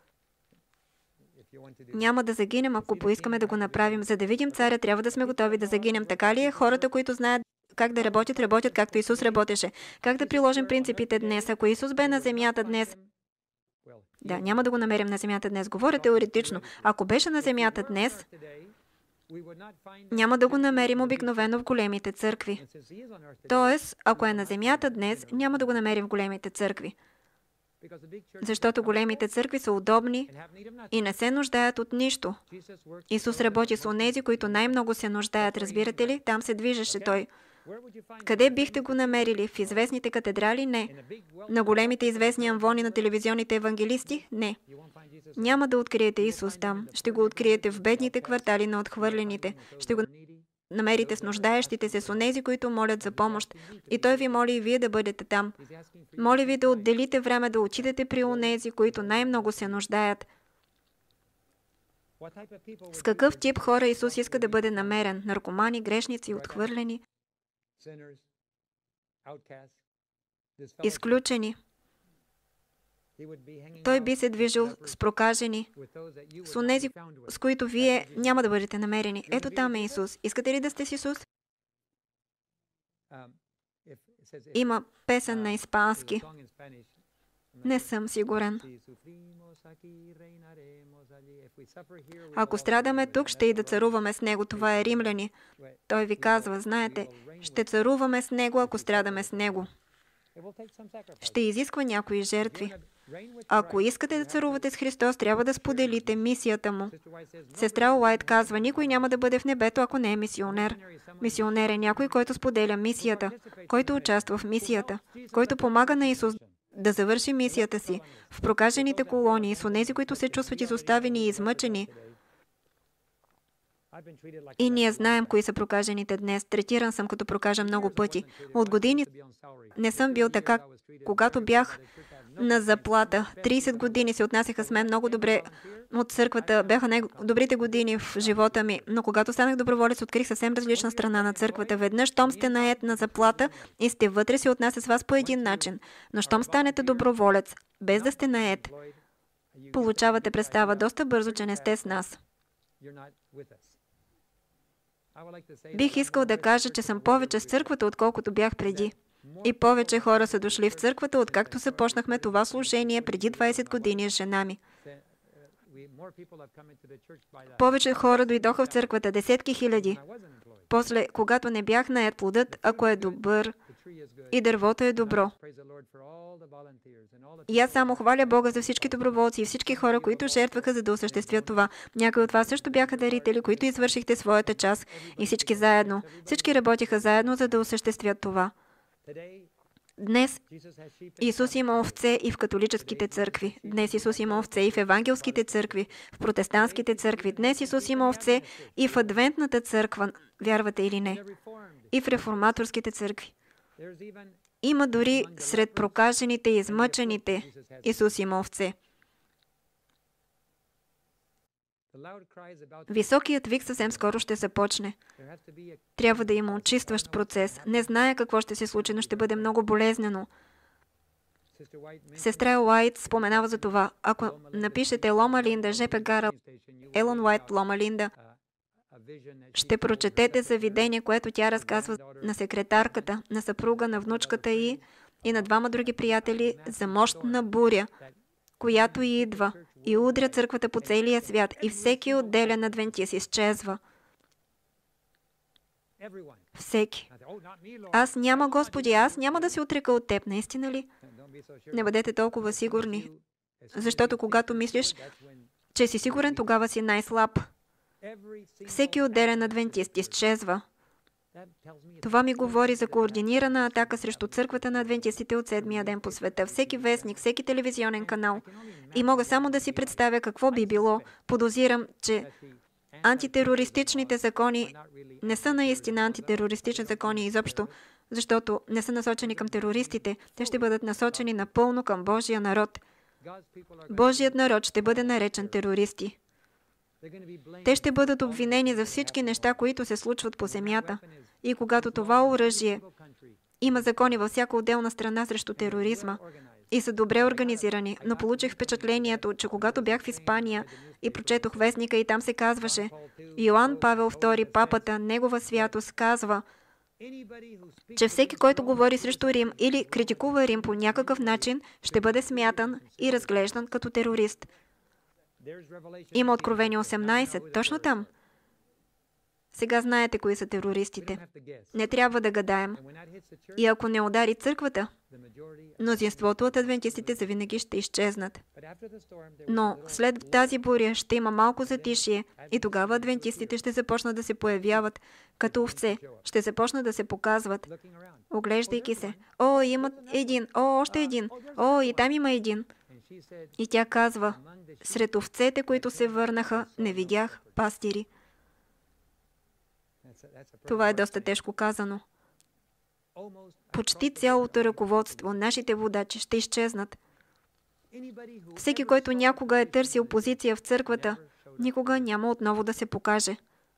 A: Няма да загинем, ако поискаме да го направим. За да видим царя, трябва да сме готови да загинем. Така ли е? Хората, които знаят как да работят, работят както Исус работеше. Как да приложим принципите днес? Ако Исус бе на земята днес, да, няма да го намерим на земята днес. Говоря теоретично. Ако беше на земята днес, няма да го намерим обикновено в големите църкви. Тоест, ако е на земята днес, няма да го намерим в големите църкви. Защото големите църкви са удобни и не се нуждаят от нищо. Исус работи с онези, които най-много се нуждаят, разбирате ли? Там се движеше Той. Къде бихте го намерили? В известните катедрали? Не. На големите известни амвони на телевизионните евангелисти? Не. Няма да откриете Исус там. Ще го откриете в бедните квартали на отхвърлените. Ще го намерите с нуждаещите се, с онези, които молят за помощ. И Той ви моли и вие да бъдете там. Моли ви да отделите време да отидете при онези, които най-много се нуждаят. С какъв тип хора Исус иска да бъде намерен? Наркомани, грешници, отхвърлени, изключени. Той би се движил с прокажени, с онези, с които вие няма да бъдете намерени. Ето там е Исус. Искате ли да сте с Исус? Има песен на испански. Не съм сигурен. Ако страдаме тук, ще и да царуваме с Него. Това е Римляни. Той ви казва, знаете, ще царуваме с Него, ако страдаме с Него. Ще изисква някои жертви. Ако искате да царувате с Христос, трябва да споделите мисията Му. Сестра Уайт казва, никой няма да бъде в небето, ако не е мисионер. Мисионер е някой, който споделя мисията, който участва в мисията, който помага на Исус да завърши мисията си. В прокажените колонии, с онези, които се чувстват изоставени и измъчени. И ние знаем кои са прокажените днес. Третиран съм като прокажа много пъти. От години не съм бил така. Когато бях на заплата, трийсет години се отнасяха с мен много добре от църквата. Бяха най-добрите години в живота ми. Но когато станах доброволец, открих съвсем различна страна на църквата. Веднъж, щом сте наед на заплата и сте вътре, се отнася с вас по един начин. Но щом станете доброволец, без да сте наед, получавате представа доста бързо, че не сте с нас. Бих искал да кажа, че съм повече с църквата, отколкото бях преди. И повече хора са дошли в църквата, откакто започнахме това служение преди двайсет години с жена ми. Повече хора дойдоха в църквата, десетки хиляди. После, когато не бях наед, плодът, ако е добър и дървото е добро. И аз само хваля Бога за всички доброволци и всички хора, които жертваха, за да осъществят това. Някои от вас също бяха дарители, които извършихте своята част. И всички заедно. Всички работиха заедно, за да осъществят това. Днес Исус има овце и в католическите църкви. Днес Исус има овце и в евангелските църкви, в протестантските църкви. Днес Исус има овце и в адвентната църква, вярвате или не, и в реформаторските църкви. Има дори сред прокажените и измъчените Исус има овце. Високият вик съвсем скоро ще започне. Трябва да има очистващ процес. Не зная какво ще се случи, но ще бъде много болезнено. Сестра Уайт споменава за това. Ако напишете Лома Линда, Жепе Гара, Елън Уайт, Лома Линда, ще прочетете за видение, което тя разказва на секретарката, на съпруга, на внучката й и на двама други приятели за мощна буря, която идва и удря църквата по целия свят и всеки отделен адвентист изчезва. Всеки. Аз няма, Господи, аз няма да се отрека от Теб, наистина ли? Не бъдете толкова сигурни, защото когато мислиш, че си сигурен, тогава си най-слаб. Всеки отделен адвентист изчезва. Това ми говори за координирана атака срещу църквата на адвентистите от седмия ден по света. Всеки вестник, всеки телевизионен канал. И мога само да си представя какво би било. Подозирам, че антитерористичните закони не са наистина антитерористични закони изобщо, защото не са насочени към терористите. Те ще бъдат насочени напълно към Божия народ. Божият народ ще бъде наречен терористи. Те ще бъдат обвинени за всички неща, които се случват по земята. И когато това оръжие има закони във всяка отделна страна срещу тероризма и са добре организирани, но получих впечатлението, че когато бях в Испания и прочетох вестника и там се казваше, Йоан Павел втори, папата, негова святост, казва, че всеки, който говори срещу Рим или критикува Рим по някакъв начин, ще бъде смятан и разглеждан като терорист. Има Откровение осемнайсет, точно там. Сега знаете кои са терористите. Не трябва да гадаем. И ако не удари църквата, мнозинството от адвентистите завинаги ще изчезнат. Но след тази буря ще има малко затишие и тогава адвентистите ще започнат да се появяват като овце. Ще започнат да се показват, оглеждайки се. О, има един. О, още един. О, и там има един. И тя казва, сред овцете, които се върнаха, не видях пастири. Това е доста тежко казано. Почти цялото ръководство, нашите водачи ще изчезнат. Всеки, който някога е търсил позиция в църквата, никога няма отново да се покаже.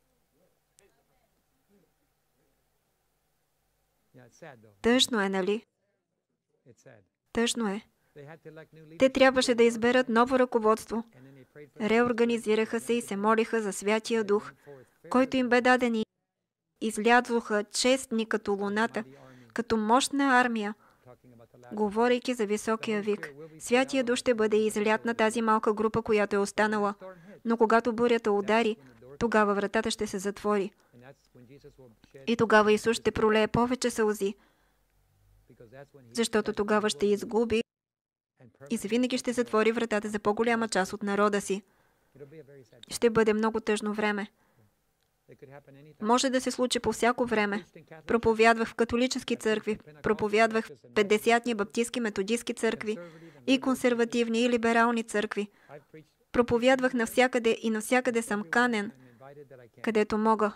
A: Тъжно е, нали? Тъжно е. Те трябваше да изберат ново ръководство. Реорганизираха се и се молиха за Святия Дух, който им бе даден и излязоха честни като луната, като мощна армия, говорейки за високия вик. Святия Дух ще бъде излят на тази малка група, която е останала. Но когато бурята удари, тогава вратата ще се затвори. И тогава Исус ще пролее повече сълзи, защото тогава ще изгуби и завинаги ще затвори вратата за по-голяма част от народа си. Ще бъде много тъжно време. Може да се случи по всяко време. Проповядвах в католически църкви, проповядвах в петдесятни баптистски методистски църкви и консервативни и либерални църкви. Проповядвах навсякъде и навсякъде съм канен, където мога.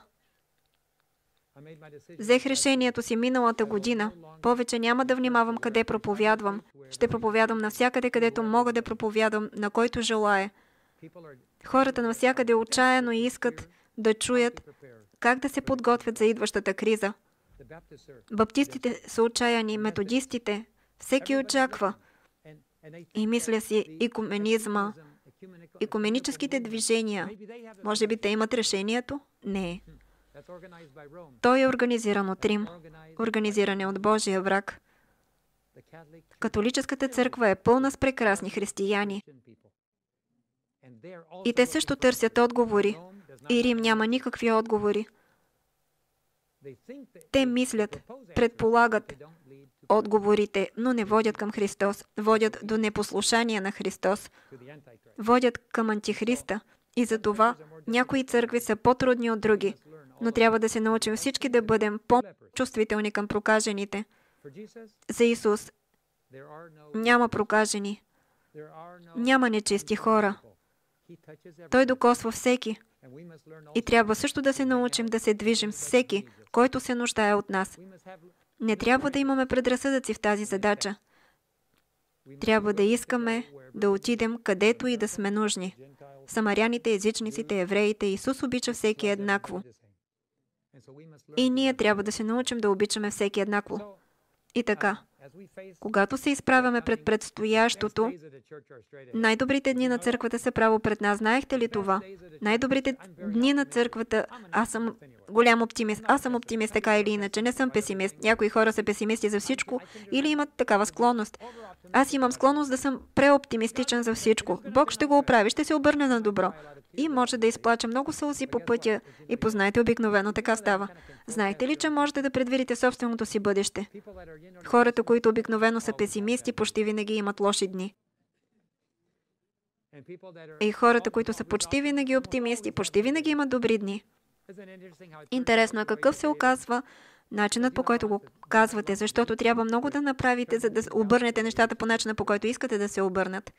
A: Взех решението си миналата година. Повече няма да внимавам къде проповядвам. Ще проповядвам навсякъде, където мога да проповядвам, на който желая. Хората навсякъде отчаяно искат да чуят как да се подготвят за идващата криза. Баптистите са отчаяни, методистите. Всеки очаква. И мисля си, икуменизма, икуменическите движения. Може би те имат решението? Не. Той е организиран от Рим. Организиран е от Божия враг. Католическата църква е пълна с прекрасни християни. И те също търсят отговори. И Рим няма никакви отговори. Те мислят, предполагат отговорите, но не водят към Христос. Водят до непослушание на Христос. Водят към Антихриста. И за това някои църкви са по-трудни от други. Но трябва да се научим всички да бъдем по-чувствителни към прокажените. За Исус няма прокажени. Няма нечисти хора. Той докосва всеки. И трябва също да се научим да се движим с всеки, който се нуждае от нас. Не трябва да имаме предразсъдъци в тази задача. Трябва да искаме да отидем където и да сме нужни. самаряните, езичниците, евреите. Исус обича всеки еднакво. И ние трябва да се научим да обичаме всеки еднакво. И така, когато се изправяме пред предстоящото, най-добрите дни на църквата са право пред нас. Знаехте ли това? Най-добрите дни на църквата, аз съм голям оптимист. Аз съм оптимист, така или иначе. Не съм песимист. Някои хора са песимисти за всичко или имат такава склонност. Аз имам склонност да съм преоптимистичен за всичко. Бог ще го оправи, ще се обърне на добро. И може да изплача много сълзи по пътя. И познайте, обикновено така става. Знаете ли, че можете да предвидите собственото си бъдеще? Хората, които обикновено са песимисти, почти винаги имат лоши дни. И хората, които са почти винаги оптимисти, почти винаги имат добри дни. Интересно е какъв се оказва начинът, по който го казвате, защото трябва много да направите, за да обърнете нещата по начина, по който искате да се обърнат.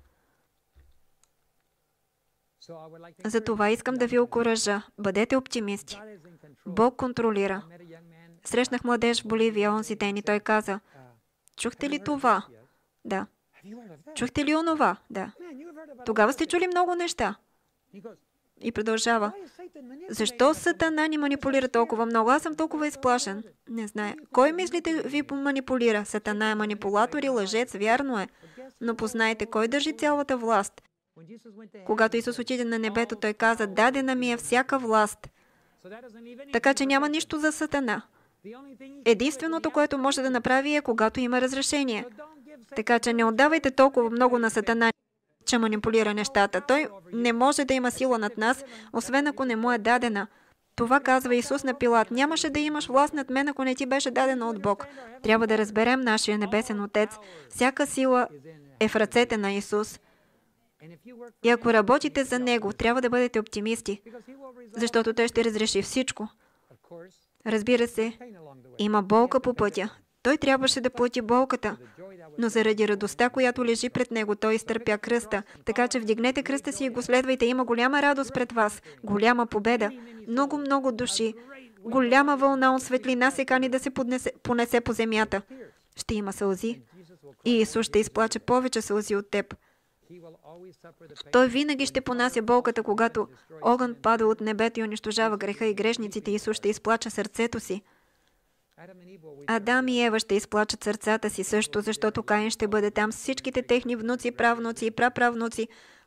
A: Затова искам да ви окуража. Бъдете оптимисти. Бог контролира. Срещнах младеж в Боливия онзи ден и той каза: чухте ли това? Да. Чухте ли онова? Да. Тогава сте чули много неща. И продължава: защо Сатана ни манипулира толкова много? Аз съм толкова изплашен. Не знае. Кой мислите ви манипулира? Сатана е манипулатор и лъжец, вярно е. Но познайте, кой държи цялата власт? Когато Исус отиде на небето, той каза: дадена ми е всяка власт. Така че няма нищо за Сатана. Единственото, което може да направи, е когато има разрешение. Така че не отдавайте толкова много на Сатана, че манипулира нещата. Той не може да има сила над нас, освен ако не му е дадена. Това казва Исус на Пилат: нямаше да имаш власт над мен, ако не ти беше дадена от Бог. Трябва да разберем нашия небесен Отец. Всяка сила е в ръцете на Исус. И ако работите за Него, трябва да бъдете оптимисти, защото Той ще разреши всичко. Разбира се, има болка по пътя. Той трябваше да плати болката, но заради радостта, която лежи пред Него, Той изтърпя кръста. Така че вдигнете кръста си и го следвайте. Има голяма радост пред вас, голяма победа, много, много души. Голяма вълна от светлина се кани да се поднесе, понесе по земята. Ще има сълзи и Исус ще изплаче повече сълзи от теб. Той винаги ще понася болката, когато огън пада от небето и унищожава греха и грешниците. Исус ще изплача сърцето си. Адам и Ева ще изплачат сърцата си също, защото Каин ще бъде там с всичките техни внуци, правнуци и праправнуци,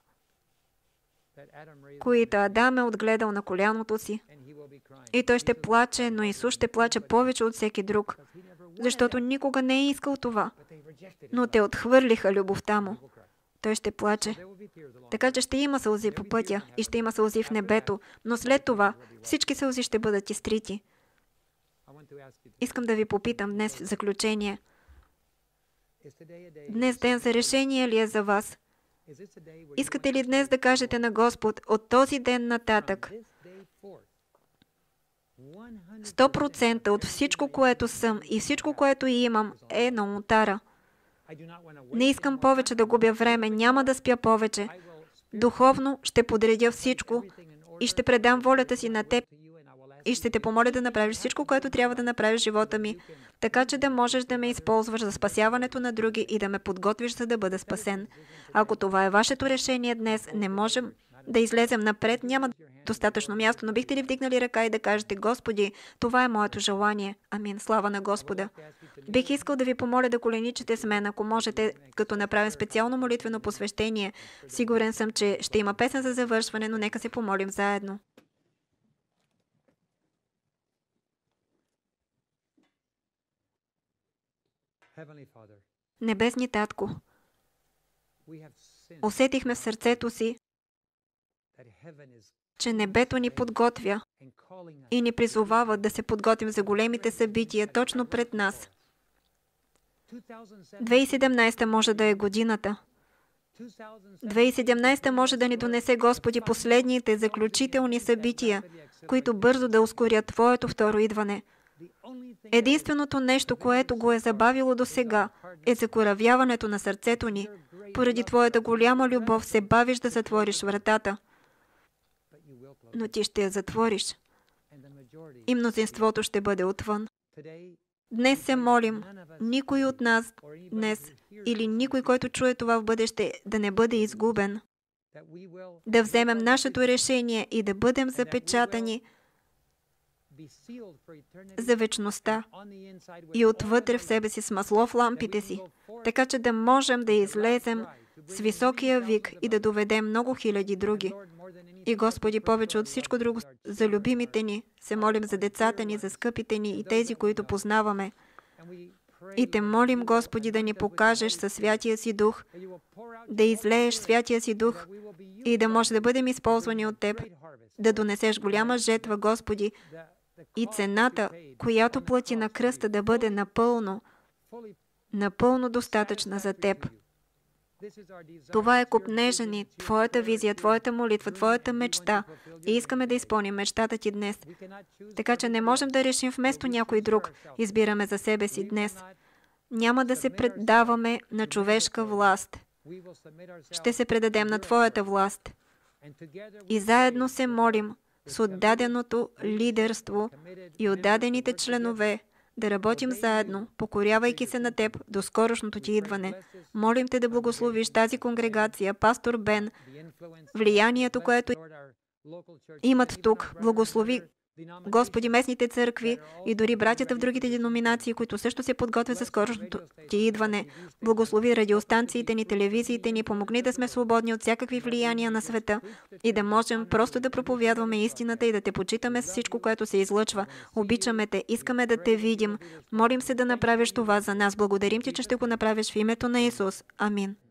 A: които Адам е отгледал на коляното си. И той ще плаче, но Исус ще плаче повече от всеки друг, защото никога не е искал това. Но те отхвърлиха любовта му. Той ще плаче. Така че ще има сълзи по пътя и ще има сълзи в небето, но след това всички сълзи ще бъдат изтрити. Искам да ви попитам днес в заключение. Днес ден за решение ли е за вас? Искате ли днес да кажете на Господ: от този ден нататък сто процента от всичко, което съм и всичко, което имам, е на олтара. Не искам повече да губя време, няма да спя повече. Духовно ще подредя всичко и ще предам волята си на теб и ще те помоля да направиш всичко, което трябва да направиш в живота ми, така че да можеш да ме използваш за спасяването на други и да ме подготвиш, за да бъда спасен. Ако това е вашето решение днес, не можем да излезем напред, няма достатъчно място, но бихте ли вдигнали ръка и да кажете: Господи, това е моето желание. Амин. Слава на Господа. Бих искал да ви помоля да коленичите с мен, ако можете, като направим специално молитвено посвещение. Сигурен съм, че ще има песен за завършване, но нека се помолим заедно. Небесни Татко, усетихме в сърцето си, че небето ни подготвя и ни призовава да се подготвим за големите събития точно пред нас. две хиляди и седемнадесета може да е годината. две хиляди и седемнадесета може да ни донесе, Господи, последните заключителни събития, които бързо да ускорят Твоето второ идване. Единственото нещо, което го е забавило до сега, е закоравяването на сърцето ни. Поради Твоята голяма любов се бавиш да затвориш вратата, но Ти ще я затвориш и мнозинството ще бъде отвън. Днес се молим, никой от нас днес или никой, който чуе това в бъдеще, да не бъде изгубен. да вземем нашето решение и да бъдем запечатани за вечността и отвътре в себе си с масло в лампите си, така че да можем да излезем с високия вик и да доведем много хиляди други. И Господи, повече от всичко друго, за любимите ни, се молим за децата ни, за скъпите ни и тези, които познаваме. И те молим, Господи, да ни покажеш със Святия си Дух, да излееш Святия си Дух и да може да бъдем използвани от Теб, да донесеш голяма жетва, Господи, и цената, която плати на кръста, да бъде напълно, напълно достатъчна за Теб. Това е копнежа ни, Твоята визия, Твоята молитва, Твоята мечта. И искаме да изпълним мечтата Ти днес. Така че не можем да решим вместо някой друг. Избираме за себе си днес. Няма да се предаваме на човешка власт. Ще се предадем на Твоята власт. И заедно се молим с отдаденото лидерство и отдадените членове да работим заедно, покорявайки се на Теб до скорошното Ти идване. Молим Те да благословиш тази конгрегация, пастор Бен, влиянието, което имат тук. Благослови, Господи, местните църкви и дори братята в другите деноминации, които също се подготвят за скорошното Ти идване. Благослови радиостанциите ни, телевизиите ни, помогни да сме свободни от всякакви влияния на света и да можем просто да проповядваме истината и да Те почитаме с всичко, което се излъчва. Обичаме Те, искаме да Те видим. Молим се да направиш това за нас. Благодарим Ти, че ще го направиш в името на Исус. Амин.